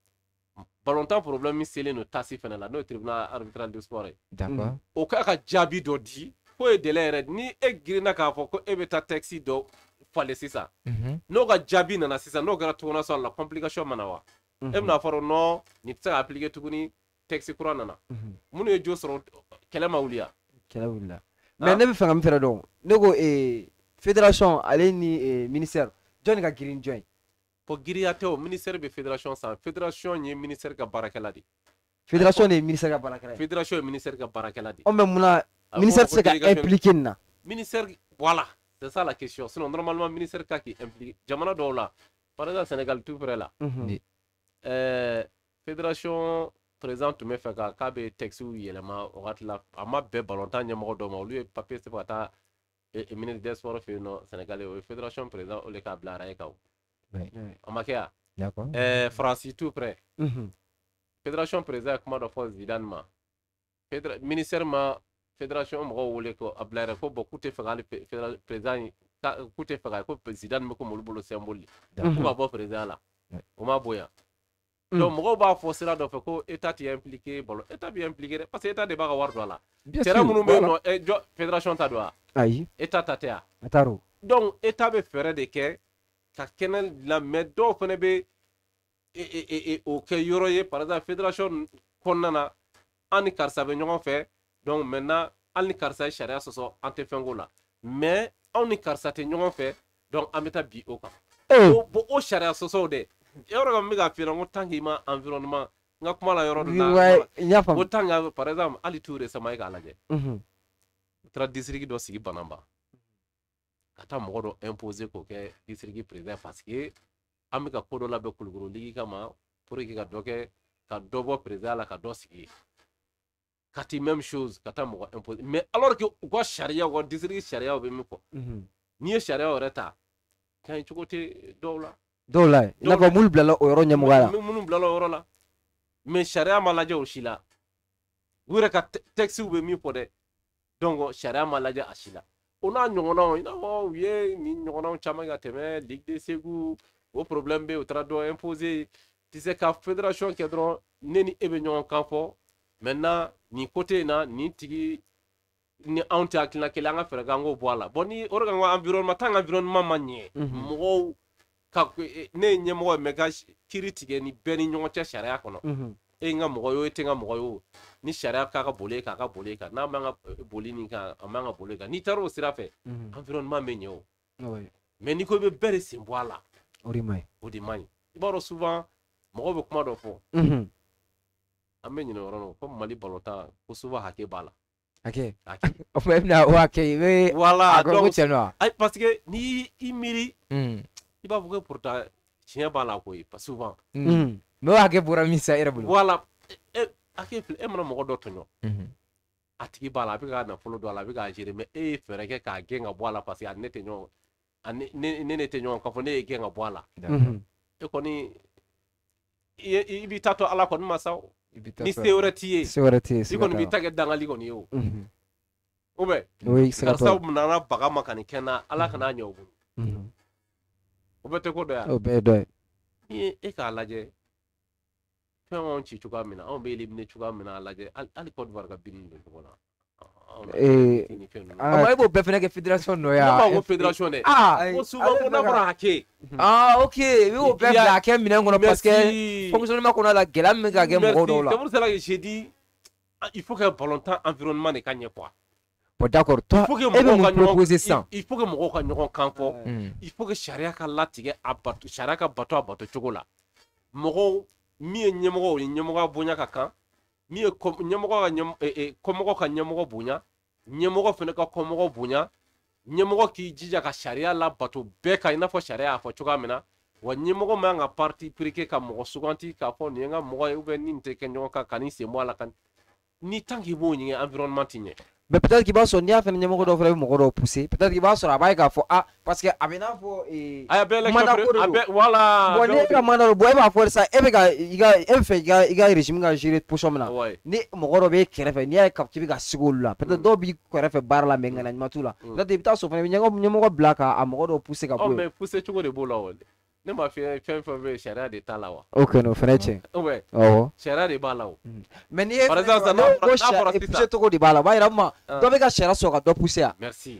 Speaker 3: ballontan problème min selen no tasi fɛnɛ la n'o ye tribunal arbitral de sport ye
Speaker 2: D'accord.
Speaker 3: o k'a ka jaabi dɔ di k'o ye délai yɛrɛ ni e girinna k'a fɔ ko e bɛ taa taxi dɔ falen sisan
Speaker 2: Mhm.
Speaker 3: n'o ka jaabi nana sisan n'o kɛra tournation la complication mana wa e bɛna fɔ non nin tɛ se ka appliquer tuguni taxi kura nana minnu ye jo sɔrɔ kɛlɛ ma wuli ya
Speaker 1: kɛlɛ wulila mais ne bɛ fɛ ka min fɛnɛ dɔn ne ko eh, fédération ale ni eh, ministère jɔnni ka girin jɔn ye
Speaker 3: ko giriya tɛ o ministère bɛ fédération san fédération ye ministère ka baarakɛla de ye
Speaker 1: fédération de ye ministère ka baarakɛla ye
Speaker 3: fédération ye ministère ka baarakɛla de ye
Speaker 1: ɔ mais munna
Speaker 3: A
Speaker 1: ministère
Speaker 3: fɔ
Speaker 1: tɛ se ka
Speaker 3: délégation-
Speaker 1: impliquer nin na
Speaker 3: ministère voilà c'est ça la question sinon normalement ministère ka k'i impliquer jamana dɔw la par exemple Sénégal tout près là
Speaker 1: Mhm.
Speaker 3: euh, fédération président tun bɛ fɛ ka k'a bɛ textiw yɛlɛma o wagati la a ma bɛn balontan ɲɛmɔgɔ dɔw ma olu ye papier sɛbɛn ka taa eh, eh, ministre des sports fɛ yen nɔ Sénégal o ye fédération président o de k'a bila araye kan o
Speaker 2: Ouais.
Speaker 3: a ma kɛ yan
Speaker 2: D'accord.
Speaker 3: euh, Faransi tout près
Speaker 1: Mhm.
Speaker 3: fédération président ye kuma dɔ fɔ Zidane ma Fédéra- ministère ma fédération mɔgɔw wele ko a bila yɛrɛ ko bon k'u tɛ fɛ k'ale fé- fédéra- président ye ka- k'u tɛ fɛ ka ko Zidane bɛ komi olu bolo symbole de
Speaker 1: Mhm.
Speaker 3: k'u ka bɔ président la
Speaker 2: Ouais.
Speaker 3: o ma bonya
Speaker 1: Mm.
Speaker 3: donc mɔgɔw b'a fɔ sira dɔ fɛ ko état t'i impliqué balo état b'i impliqué dɛ parce que état de b'a ka wari don a la
Speaker 2: Bien
Speaker 3: terrain
Speaker 2: sûr.
Speaker 3: minnu bɛ yen
Speaker 2: Voilà.
Speaker 3: nɔ eh, jɔ fédération ta don wa
Speaker 1: ayi
Speaker 3: état ta tɛ wa
Speaker 1: a taara o
Speaker 3: donc état bɛ fɛɛrɛ de kɛ ka kɛnɛ dilan mais dɔw fana bɛ e- e- e- e- o kɛ yɔrɔ ye par exemple fédération kɔnɔna na an ni karisa bɛ ɲɔgɔn fɛ donc maintenant hali ni karisa ye sariya sɔsɔ an tɛ fɛn k'o la mais anw ni karisa tɛ ɲɔgɔn fɛ donc an bɛ taa bi o kan
Speaker 1: Eh,
Speaker 3: o bon o sariya sɔsɔw dɛ yɔrɔ kan n bɛ k'a f'i ɲɛna ko tant que i ma environnement n ka kuma la yɔrɔ dɔ la
Speaker 1: ouais, n y'a
Speaker 3: ko
Speaker 1: faamu
Speaker 3: tant que par exemple hali tout récemment e k'a lajɛ
Speaker 1: Mhm.
Speaker 3: u taara district dɔ sigi Banamba ka taa mɔgɔ dɔ imposer k'o kɛ district président parce que an bɛ ka ko dɔ labɛn Kulukoro ligi kama pour que ka dɔ kɛ ka dɔ bɔ président la ka dɔ sigi yen ka ti même chose ka taa mɔgɔ imposer mais alors que u ka sariya u ka district sariyaw bɛ min fɔ
Speaker 1: Mhm.
Speaker 3: n'i ye sariya yɛrɛ ta kaɲi cogo tɛ dɔw la
Speaker 1: dɔw la ye i n'a fɔ minnu bilala o yɔrɔ ɲɛmɔgɔya la
Speaker 3: Min- minnu bilala o yɔrɔ la mais sariya ma lajɛ o si la u yɛrɛ ka te- textes bɛ min fɔ dɛ donc sariya ma lajɛ a si la o n'a ɲɔgɔnnaw i n'a fɔ u ye nin ɲɔgɔnnaw caman ka tɛmɛ ligue de segu o problème bɛ yen u taara dɔ imposer ti se ka fédération kɛ dɔrɔn ne ni e bɛ ɲɔgɔn kan fɔ maintenant nin côté in na nin tigi ni anw tɛ hakilina kelen an ka fɛɛrɛ kɛ an k'o bɔ a la bon ni o de kan ka environnement tant que environnement ma ɲɛ
Speaker 1: Mhm.
Speaker 3: mɔgɔw ka eh, ne ye ɲɛmɔgɔ ye mɛ ka kiiri tigɛ ni bɛɛ ni ɲɔgɔn cɛ sariya kɔnɔ
Speaker 1: Mhm.
Speaker 3: e ye n ka mɔgɔ ye o e tɛ n ka mɔgɔ ye o ni sariya k'a ka boli e kan a ka boli e kan n'a man ka eh, boli nin kan a man ka boli e kan n'i taara o sira fɛ
Speaker 1: Mhm.
Speaker 3: environnement bɛ ɲɛ o
Speaker 1: Ouais,
Speaker 3: mais n'i ko i bɛ bɛɛ de sen bɔ a la
Speaker 1: o de man ɲi
Speaker 3: o de man ɲi i b'a dɔn souvent mɔgɔw bɛ kuma dɔ fɔ
Speaker 1: Mhm.
Speaker 3: an bɛ ɲinɛ o yɔrɔ la ko mali balontan ko souvent hakɛ b'a la
Speaker 1: hakɛ
Speaker 3: hakɛ
Speaker 2: O fana bɛna o hakɛ i bɛ
Speaker 3: voilà
Speaker 2: a ko ko
Speaker 3: donc
Speaker 2: cɛ nɔ wa?
Speaker 3: ayi parce que n'i i miiri
Speaker 2: Mm.
Speaker 3: i b'a fɔ ko pourtant tiɲɛ b'a la koyi parce que souvent
Speaker 2: Mm.
Speaker 1: Mhm.
Speaker 2: Mais o hakɛ bɔra min sa e yɛrɛ bolo.
Speaker 3: voilà e hakɛ filɛ e mana mɔgɔ dɔ tɔɲɔ
Speaker 2: Mhm.
Speaker 3: a tigi b'a la a bɛ ka nafolo don a la a bɛ k'a gérer mais e ye fɛɛrɛ kɛ k'a gɛn ka bɔ a la parce que a ni ne tɛ ɲɔgɔn a ni ne ne ne tɛ ɲɔgɔn k'a fɔ ne ye gɛn ka bɔ a la
Speaker 1: Mhm.
Speaker 3: e kɔni i ye i b'i ta to ala kɔni ma sa o.
Speaker 2: I bɛ taa
Speaker 3: ni
Speaker 2: sɔrɔ-
Speaker 3: se wɛrɛ t'i ye
Speaker 1: se wɛrɛ tɛ yen
Speaker 3: i
Speaker 1: siga
Speaker 3: kɔni
Speaker 1: t'a
Speaker 3: b'i
Speaker 1: la
Speaker 3: ta kɛ dangali kɔni ye o
Speaker 1: Mhm.
Speaker 3: ou bien
Speaker 1: oui siga
Speaker 3: karisa
Speaker 1: t'a la
Speaker 3: nana baga ma ka nin kɛ n na ala kana ɲɛ o bolo
Speaker 1: Mhm.
Speaker 3: o bɛɛ tɛ ko dɔ yan
Speaker 1: o bɛɛ ye dɔ ye
Speaker 3: n'i ye e k'a lajɛ fɛn anw ci cogoya min na anw bɛ éliminer cogoya min na a lajɛ hali hali Côte d'Ivoire ka bini don ɲɔgɔn na anw na
Speaker 1: Eh,
Speaker 3: ni fɛn ninnu.
Speaker 1: an
Speaker 2: O ma e b'o bɛɛ fɛnɛ kɛ fédération nɔ ye
Speaker 3: ne
Speaker 2: wa?
Speaker 3: m'a ko fédération dɛ
Speaker 2: Ah,
Speaker 1: Ayi,
Speaker 3: ko souvent ko
Speaker 1: ale
Speaker 3: n'a
Speaker 1: bɛ ka-
Speaker 3: fɔra hakɛ
Speaker 2: ah ok i b'o bɛɛ
Speaker 3: Il y a-
Speaker 2: bila a kɛ minɛn kɔnɔ parce que
Speaker 3: Merci.
Speaker 2: fonctionnement kɔnɔna la gɛlɛya min bɛ ka kɛ mɔgɔw dɔw
Speaker 3: C'est
Speaker 2: la.
Speaker 3: pour cela que j'ai dit ah, il faut que ballontan environnement de ka ɲɛ quoi
Speaker 2: Bon d'accord toi
Speaker 3: il faut que
Speaker 2: e bɛ
Speaker 3: mɔgɔw ka
Speaker 2: mun proposer
Speaker 3: ɲɔgɔn
Speaker 2: sisan?
Speaker 3: il il faut que mɔgɔw ka ɲɔgɔn kan fɔ
Speaker 2: Mm.
Speaker 3: il faut que sariya ka latigɛ a bato sariya ka bato a bato cogo la mɔgɔw min ye ɲɛmɔgɔ o ye ɲɛmɔgɔ bonya ka kan min ye kɔ- ɲɛmɔgɔ ka ɲɛm- eh, eh, kɔmɔgɔ ka ɲɛmɔgɔ bonya ɲɛmɔgɔ fana ka kɔmɔgɔ bonya ɲɛmɔgɔ k'i jija ka sariya la bato bɛɛ kan i n'a fɔ sariya y'a fɔ cogoya min na wa ɲɛmɔgɔ man ka parti périke ka mɔgɔ suganti k'a fɔ nin ye n ka mɔgɔ ye ou bien nin tɛ kɛ ɲɔgɔn kan ka nin sen bɔ a la ka ni tant que i b'o ɲini environnement ti ɲɛ
Speaker 1: mais peut-être qu'il va sonner à faire une numéro d'offre mon pousser peut-être qu'il va sur la bague à fond ah parce que abena fo et
Speaker 3: ah ben voilà
Speaker 1: bon ne ka mana boy ba fo ça e be ga iga e fe iga iga régime ga gérer position na ni mo be kerefe ni ay captive ga sigol la peut-être do bi kerefe bar la menga na matula peut-être ibita so fa ni ngo nyamo black a mo do pousser ka
Speaker 3: oh mais pousser tu go de bola wala ne ma fait fait fait sharia de talawa
Speaker 1: ok no feneche
Speaker 3: ouais
Speaker 1: oh
Speaker 3: sharia de balawo
Speaker 1: mais ni
Speaker 3: par exemple ça na
Speaker 1: pousser to go de bala ba ira ma do be ga sharia so ga do pousser
Speaker 3: merci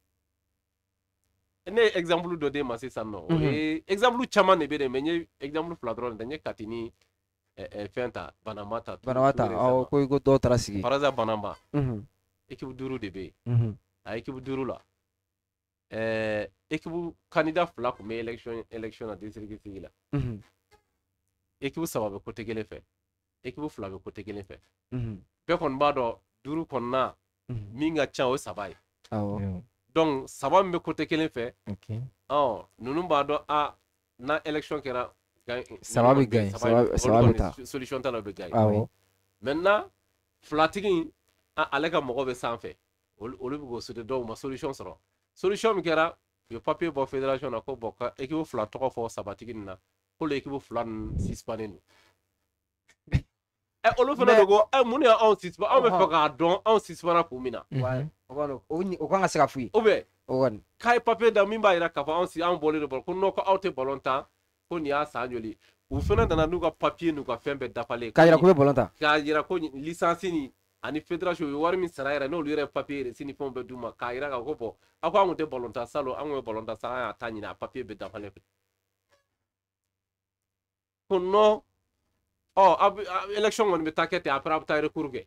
Speaker 3: ne exemple do de ma c'est ça non et exemple chama ne be de mais exemple fladron de katini e fenta banamata
Speaker 1: banamata oh ko go do trasigi
Speaker 3: par exemple banamba
Speaker 1: mhm
Speaker 3: équipe duru de be
Speaker 1: mhm
Speaker 3: a équipe duru la euh équipe candidat fla ko me élection élection à district la
Speaker 1: mhm
Speaker 3: équipe sababu côté gele fait équipe fla be côté gele fait
Speaker 1: mhm
Speaker 3: be kon ba do duru kon na minga cha o sabai
Speaker 1: ah
Speaker 3: donc sababu be côté gele fait
Speaker 2: ok
Speaker 3: oh nunu ba do a na élection kera
Speaker 1: sababu gagne sababu sababu ta
Speaker 3: solution ta la be gagne
Speaker 1: ah
Speaker 3: maintenant flatigi a alega mo be sanfé olu be go so de do ma solution soro solution mi kera yo papier bo fédération na ko boka équipe flat to fo sabatigi na ko le équipe flat sispanen e olu fana dogo e muni ya on sispa on me faka don on sispana ko mina
Speaker 1: ouais o o ko nga seka fui
Speaker 3: o be
Speaker 1: o gon
Speaker 3: kai papier da mimba ira ka fa on si on bolé de bol ko no ko auto bolonta ko ni ya sanjoli u fana dana nuga papier nuga fembe dafale
Speaker 1: ka ira ko be bolonta
Speaker 3: ka ira ko licence ni ani fédération yo wari min saraira no lure papier sini fombe duma ka ira ka ko bo akwa ngote bolonta salo anwe bolonta sa ya tani na papier be dafale ko no oh ab élection on be takete après après recours ge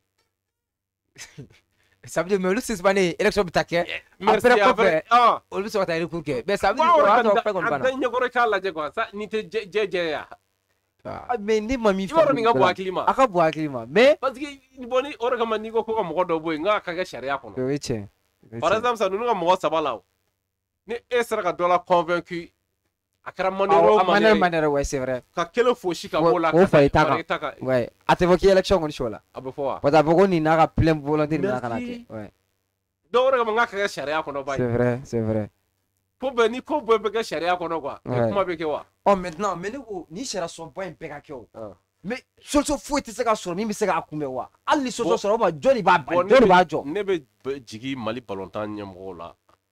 Speaker 2: ça veut dire mais le sispané élection be takete
Speaker 3: après après ah
Speaker 2: on le soit recours ge mais ça veut dire
Speaker 3: ko
Speaker 2: ko
Speaker 3: on bana ni ko kala je ko sa ni te je je ya
Speaker 1: mais ni mami
Speaker 3: fa ni nga bo klima
Speaker 1: aka bo klima mais
Speaker 3: parce que ni boni ora kama ni ko ko mo do boy nga ka ga sharia ko
Speaker 1: oui tiens
Speaker 3: par exemple ça nous nga mo sabala ni esra ka dola convaincu akara manero
Speaker 1: manero manero ouais c'est vrai
Speaker 3: ka kele foshi ka bola
Speaker 1: ka ka ouais atevoki élection on chola
Speaker 3: abo fo
Speaker 1: wa taboko ni na ka plein volonté na ka lake ouais
Speaker 3: do ora kama nga ka ga sharia ko no bay
Speaker 1: c'est vrai c'est vrai
Speaker 3: pour ben ko bo be ga sharia ko no quoi kuma be ke wa
Speaker 1: oh maintenant mais ni sharia son point impeka ko mais solution fo te se ka so mi mi se ka akume wa ali solution so ma joni ba joni ba jo
Speaker 3: ne be jigi mali balontan nyamgo la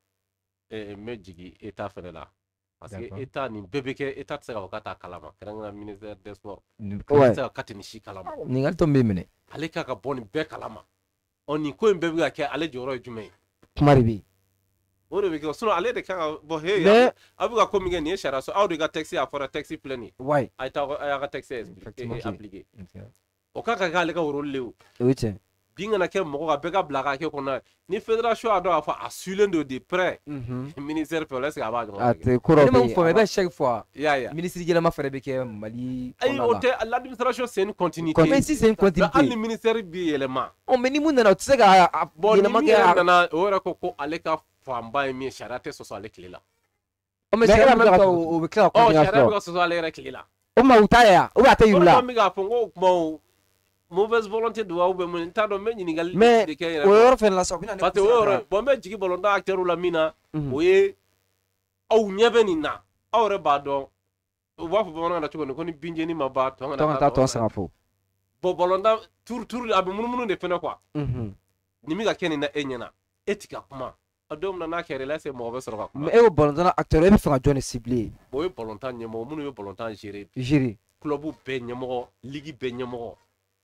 Speaker 3: e me jigi état fene la parce que état ni bébé état se ka kata kalama kranga ministère des sports
Speaker 1: ouais
Speaker 3: se ka ni shi kalama
Speaker 2: ni ngal tombe mene
Speaker 3: ale ka ka boni be kalama oni ko mbebe ga ke ale joro jume
Speaker 1: kumaribi
Speaker 3: o de ko suno ale de ka bo he abu ga komi ni shara so aw de ga taxi a fora taxi plani
Speaker 1: ouais
Speaker 3: ay ta ga taxi appliqué o ka ka ale ka rolle
Speaker 1: oui tiens
Speaker 3: binga na ke mo ga be ga blaga ke kona ni fédération a do fa assurer de près ministère police ga ba
Speaker 1: a te koro
Speaker 2: be faut mais chaque fois
Speaker 3: ya ya
Speaker 2: ministre de la fere be ke mali
Speaker 3: ay o te l'administration c'est une continuité
Speaker 2: comme si c'est une continuité
Speaker 3: le ministère bi élément
Speaker 2: on mais ni mun na tu sais ga
Speaker 3: bon élément ke na o ra ko ko ale ka famba mi charate so so ale klela
Speaker 2: o mais c'est même
Speaker 1: o be clair
Speaker 3: oh charate ko so so ale klela
Speaker 1: o ma utaya o ba te yula
Speaker 3: o mi ga fongo mo mauvaise volonté do ou be mon ta do men ni gal
Speaker 1: de kay o yor fen la so bina
Speaker 3: parce que o bon be jigi bolonda acteur la mina o ye aw nyebe ni na aw re ba do o wa fo bona na tuko ko ni binje ni ma ba to
Speaker 1: ngana ta to sa fo
Speaker 3: bo bolonda tour tour abi mun mun de fena quoi
Speaker 1: mhm
Speaker 3: ni mi ga keni na enyana etika kuma adom na na kere la c'est mauvais sur quoi
Speaker 1: mais o bolonda acteur e be fa jone ciblé
Speaker 3: bo e bolonda nyemo mun e bolonda gérer
Speaker 1: gérer
Speaker 3: club be nyemo ligue be nyemo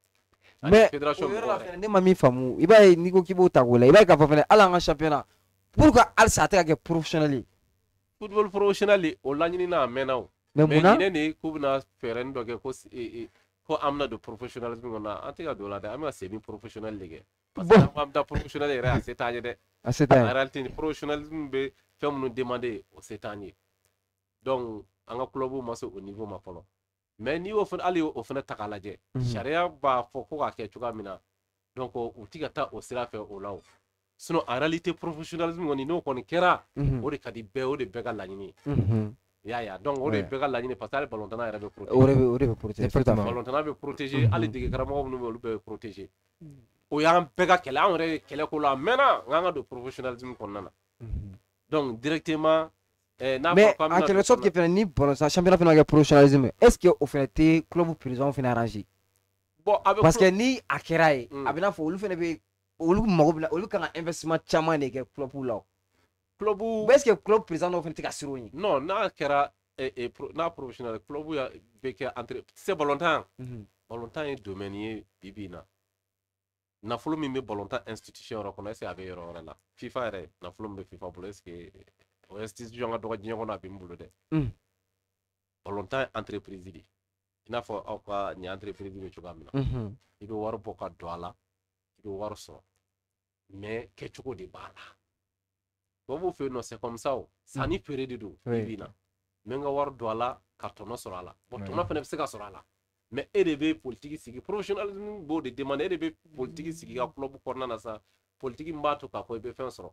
Speaker 1: mais ne ma mi famu i b'a ye n'i ko k'i b'o ta k'o la i b'a ye k'a fɔ fɛnɛ hali an ka championnat pour que halisa a tɛ ka kɛ professionnel
Speaker 3: football professionnel o laɲini n'a mɛnna o
Speaker 1: mais munna
Speaker 3: mais ɲinɛ de k'u bɛna fɛɛrɛnin dɔ kɛ ko ko an bɛna don professionnalisme kɔnɔ an tɛ ka don o la dɛ an bɛ ka segin professionnel de kɛ parce que an bɛ taa professionnel yɛrɛ a se t'an ye dɛ
Speaker 1: a se t'an ye
Speaker 3: en réalité ni professionnalisme bɛ fɛn minnu demander o se t'an ye donc an ka club ma se o niveau ma fɔlɔ mais ni o fana hali o fana ta k'a lajɛ sariya b'a fɔ ko k'a kɛ cogoya min na donc u ti ka taa o sira fɛ o la o sinon en réalité professionnalisme kɔni n'o kɔni kɛra o de ka di bɛɛ o de bɛɛ ka laɲini y'a ye donc o de bɛɛ ka laɲini parce que hali balontan yɛrɛ bɛ protéger
Speaker 1: o de bɛ o de bɛ protéger
Speaker 3: balontan bɛ protéger hali dege karamɔgɔ minnu bɛ olu bɛɛ bɛ protéger o y'an bɛɛ ka kɛlɛ an yɛrɛ kɛlɛ ko la mɛnna n ka don professionnalisme kɔnɔna na donc directement
Speaker 1: mais en quelque sorte que fɛnɛ ni bɔlɔnsan championnat fɛnɛ kɛ professionnalisme est ce que o fɛnɛ tɛ club président fɛnɛ arranger
Speaker 3: bon
Speaker 1: parce que ni a kɛra ye a bɛ n'a fɔ olu fɛnɛ bɛ olu mago bɛ olu kan ka investissement caman de kɛ club la club est ce que club président dɔw fɛnɛ tɛ ka siran o ɲɛ
Speaker 3: non n'a kɛra n'a professionnel club bɛ kɛ entre c'est ballontan ballontan ye domaine ye bi bi in na nafolo min bɛ ballontan institution yɔrɔ kɔnɔ est ce que a bɛ yɔrɔ wɛrɛ la FIFA yɛrɛ nafolo min bɛ FIFA bolo est ce que o institution ka dɔgɔ diɲɛ kɔnɔ a bɛ min bolo dɛ ballontan entreprise de i n'a fɔ aw ka nin entreprise bɛ cogoya min na i bɛ wari bɔ ka don a la i bɛ wari sɔrɔ mais kɛcogo de b'a la tubabuw fɛ yen nɔ c'est comme ça o sanni feere de don bi bi in na n bɛ n ka wari don a la ka tɔnɔ sɔrɔ a la bon tɔnɔ fana bɛ se ka sɔrɔ a la mais e de bɛ politiki sigi professionnalisme b'o de demander e de bɛ politiki sigi ka club kɔnɔna na sa politiki min b'a to k'a fɔ i bɛ fɛn sɔrɔ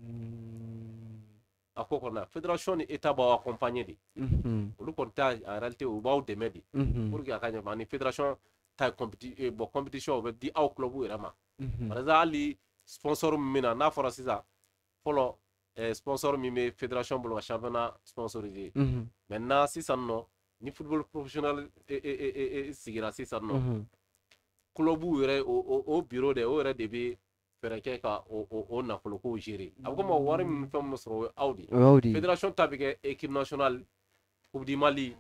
Speaker 3: a ko kɔnɔna fédération ni état b'aw accompagner de olu kɔni t'a en réalité u b'aw dɛmɛ de pour que a ka ɲɛ ni fédération ta compétition bon compétition o bɛ di aw club yɛrɛ ma par exemple hali sponsor min bɛ na n'a fɔra sisan fɔlɔ sponsor min bɛ fédération bolo ka championnat sponsoriser maintenant sisan nɔ ni football professionnel sigira sisan nɔ club yɛrɛ o bureau de o yɛrɛ de bɛ fɛrɛ kɛ ka o nafolo ko gérer a bɛ komi wari min fɛn min sɔrɔ o ye aw de fédération ta bɛ kɛ équipe nationale coupe du Mali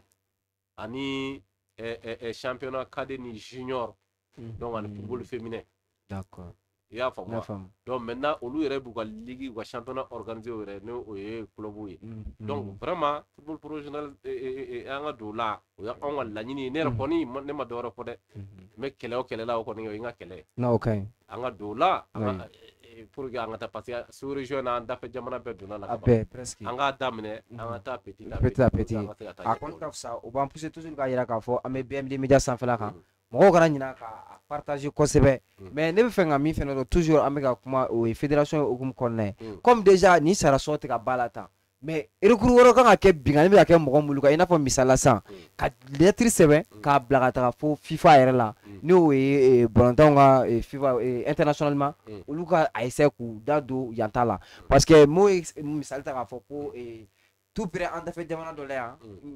Speaker 3: ani championnat cadet ni junior donc ani football féminin
Speaker 1: d'accord
Speaker 3: i y'a faamu donc maintenant olu yɛrɛ b'u ka ligue u ka championnat organisé o yɛrɛ n'o ye club ye donc vraiment football professionnel an ka don o la o y'anw ka laɲini ye ne yɛrɛ kɔni ne ma dɔ wɛrɛ fɔ dɛ n bɛ kɛlɛ o kɛlɛ la o kɔni o ye n ka kɛlɛ ye
Speaker 1: o ka ɲi
Speaker 3: an ka don o la pour que an ka taa parce que sous région na an dafɛ jamana bɛɛ donna la
Speaker 1: a bɛɛ presque
Speaker 3: an k'a daminɛ an ka taa petit
Speaker 1: petit à petit a kɔni ka fisa o b'an pousser toujours k'a yira k'a fɔ an bɛ B M D media sanfɛla kan mɔgɔw kana ɲinɛ k'a partager kosɛbɛ mais ne bɛ fɛ ka min fɛnɛ dɔn toujours an bɛ ka kuma o ye fédération hukumu kɔnɔna ye comme déjà ni sara sɔrɔ tɛ ka ba la tan mais recours wɛrɛ kan ka kɛ binkani bɛ ka kɛ mɔgɔ minnu kan i n'a fɔ misala sisan ka lettre sɛbɛn k'a bila ka taga fo FIFA yɛrɛ la n'o ye bɔlɔntanw ka FIFA internationalement olu ka a essayer k'u da don yan ta la parce que m'o ye misali ta k'a fɔ ko tout près an dafɛ jamana dɔ la yan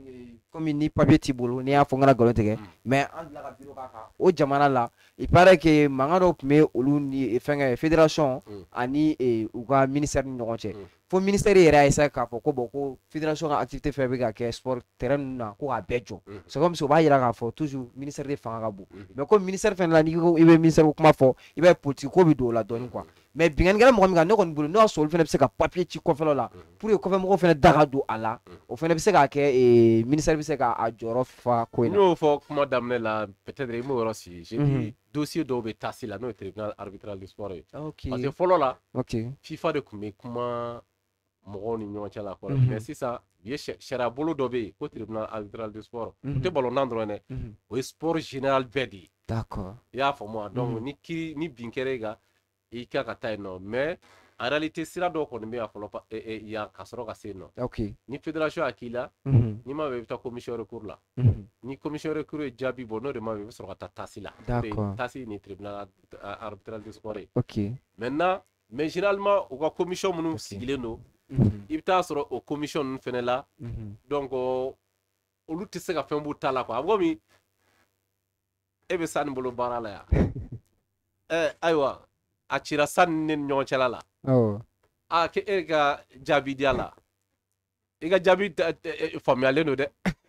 Speaker 1: komi ni papier t'i bolo n'i y'a fɔ n kana nkalon tigɛ mais an bila ka bureau k'a kan o jamana la il paraît que mankan dɔ tun bɛ olu ni fɛnkɛ fédération ani u ka ministère ni ɲɔgɔn cɛ fo ministère yɛrɛ y'a essayer k'a fɔ ko bon ko fédération ka activité fɛn bɛ ka kɛ sport terrain ninnu na ko k'a bɛɛ jɔ c'est comme si o b'a yira k'a fɔ toujours ministère de fanga ka bon mais comme ministère fɛnɛ la n'i ko i bɛ ministère ko kuma fɔ i bɛ politique ko bɛ don o la dɔɔni quoi mais binganikɛla mɔgɔ min kan ne kɔni bolo n'o y'a sɔrɔ olu fɛnɛ bɛ se ka papier ci kɔfɛlaw la pour que kɔfɛmɔgɔw fɛnɛ da ka don a la o fɛnɛ bɛ se k'a kɛ ministère bɛ se k'a jɔyɔrɔ fa ko in na.
Speaker 3: n y'o fɔ kuma daminɛ la peut-être i m'o yɔrɔ si j'ai dit dossier dɔw bɛ taasi la n'o ye tribunal arbitral du sport ye parce que fɔlɔ la FIFA de tun bɛ kuma mɔgɔw ni ɲɔgɔn cɛ la kɔrɔ mais sisan u ye sariya bolo dɔ bɛ yen ko tribunal arbitral du sport o tɛ ballontan dɔrɔn dɛ o ye sport général bɛɛ de ye
Speaker 1: d'accord
Speaker 3: i y'a faamu wa donc ni kiri ni bin kɛra i kan i ka ka taa yen nɔ mais en réalité sira dɔw kɔni bɛ yan fɔlɔ yan ka sɔrɔ ka se yen nɔ ni fédération y'a k'i la n'i ma bɛn i bɛ taa commission recours la ni commission recours ye jaabi bɔ n'o de ma bɛn i bɛ sɔrɔ ka taa tasi la tasi ni tribunal arbitral du sport ye maintenant mais généralement u ka commission minnu sigilen don i bɛ taa sɔrɔ o commission ninnu fɛnɛ la donc olu tɛ se ka fɛn b'u ta la quoi a bɛ komi e bɛ sa nin bolo baara la yan ɛ ayiwa a cira sa ni ne ni ɲɔgɔn cɛla la a k'e e ka jaabi di a la i ka jaabi faamuyalen don dɛ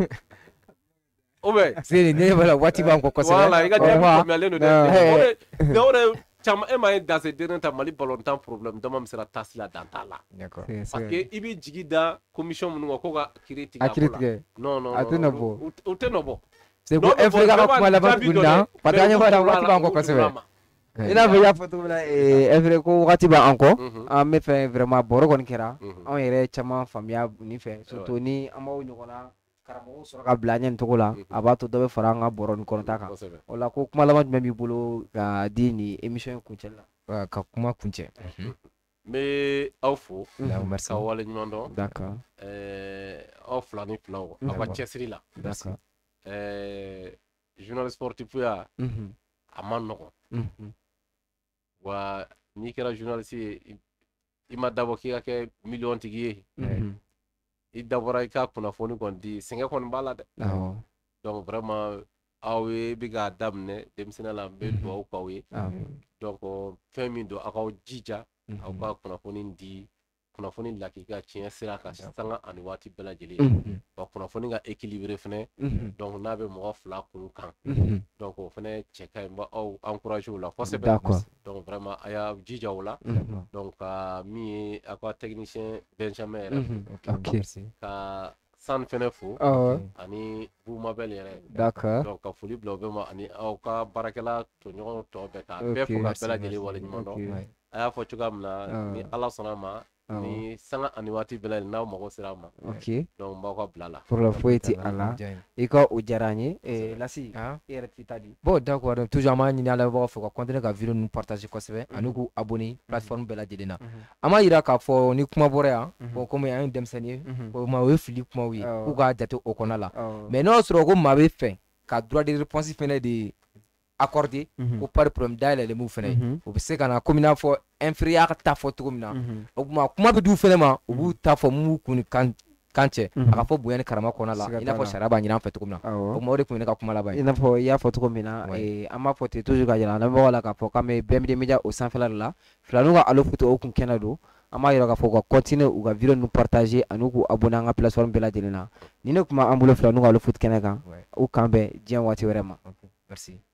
Speaker 3: ou bien
Speaker 2: se ne b'a la waati b'an kɔ kosɛbɛ
Speaker 3: voilà i ka jaabi faamuyalen don dɛ mais o de caman e ma ye dans ces derniers temps Mali ballontan problème dama bɛ se ka taasi la dan t'a la parce que i bɛ jigi da commission minnu kan ko ka kiiri tigɛ a ko la non non
Speaker 2: a tɛ nɔ bɔ
Speaker 3: u tɛ nɔ bɔ
Speaker 2: c'est ko e fana ka kuma laban tuguni na parce que an ɲɛ b'a la waati b'an kɔ kosɛbɛ
Speaker 1: i n'a fɔ i y'a fɔ cogo min na ɛfɛ ko wagati b'an kɔ an bɛ fɛ vraiment baro kɔni kɛra anw yɛrɛ caman faamuya nin fɛ surtout ni an b'aw ɲɔgɔnna karamɔgɔw sɔrɔ ka bila ɲɛ nin cogo la a b'a to dɔ bɛ fara an ka baro nin kɔnɔta kan o la ko kuma laban jumɛn b'i bolo ka di nin émission in kuncɛli la
Speaker 2: ka kuma kuncɛ
Speaker 3: n bɛ aw fo ka wale ɲuman dɔn
Speaker 1: d'accord
Speaker 3: aw fila ni filaw aw ka cɛsiri la
Speaker 1: d'accord
Speaker 3: journal sportif ya a ma nɔgɔn wa n'i kɛra journaliste ye i ma dabɔ k'i ka kɛ miliyɔn tigi ye i dabɔra i ka kunnafoni kɔni di sɛgɛn kɔni b'a la dɛ donc vraiment aw ye bɛ k'a daminɛ denmisɛnninya la n bɛ dugawu k'aw ye donc fɛn min don aw k'aw jija aw ka kunnafoni di kunnafoni lakika tiɲɛ sira kan sanga ani waati bɛɛ lajɛlen wa kunnafoni ka équilibré fɛnɛ donc n'a bɛ mɔgɔ fila kun kan donc o fɛnɛ cɛ ka ɲi n bɛ aw encouragé o la kosɛbɛ donc vraiment a y'a jija o la donc ka min ye aw ka technicien Benjamin yɛrɛ ka San fɛnɛ fo ani Boumabel yɛrɛ donc ka foli bila o bɛɛ ma ani aw ka baarakɛla tɔɲɔgɔn tɔ bɛɛ k'a bɛɛ fo ka bɛɛ lajɛlen waleɲuman dɔn a y'a fɔ cogoya min na ni Ala sɔnna ma ni sanga ani waati bɛɛ lajɛlen n'aw mago sera a ma donc n b'aw ka bila la
Speaker 1: problème foyi tɛ a la i ka o diyara n ye Lasi i yɛrɛ t'i ta di
Speaker 2: bon d'accord donc toujours an b'a ɲini ala b'aw fɛ ka continuer ka vidéo ninnu partager kosɛbɛ ani k'u abonner plateforme bɛɛ lajɛlen na an b'a yira k'a fɔ ni kuma bɔra yan bon comme an ye denmisɛnnin ye o ma o ye fili kumaw ye k'u k'a jate o kɔnɔna la mais n'o y'a sɔrɔ ko maa bɛ fɛ ka droit de réponse fɛnɛ de accordé ko par problème dayɛlɛlen b'u fɛnɛ o bɛ se ka na komi n'a fɔ infirmier y'a ta fɔ cogo min na o tuma kuma bɛ d'u fɛnɛ ma u b'u ta fɔ mun b'u kun ni kan kan cɛ a ka fɔ bonya ni karama kɔnɔna la i n'a fɔ sariya b'a ɲini an fɛ cogo min na o tuma o de tun ye ne ka kuma laban ye
Speaker 1: i n'a fɔ i y'a fɔ cogo min na an b'a fɔ ten toujours ka yira lamɛnbagaw la k'a fɔ k'an bɛ B M D Media o sanfɛla de la Filaniw ka Allo Foto o kun kɛnɛ don an b'a yira k'a fɔ u ka continuer u ka vidéo ninnu partager ani k'u abonner an ka plateforme bɛɛ lajɛlen na ni ne kuma an bolo Filaniw ka Allo Foto kɛnɛ kan u kan bɛn diɲɛ waati wɛrɛ ma
Speaker 2: merci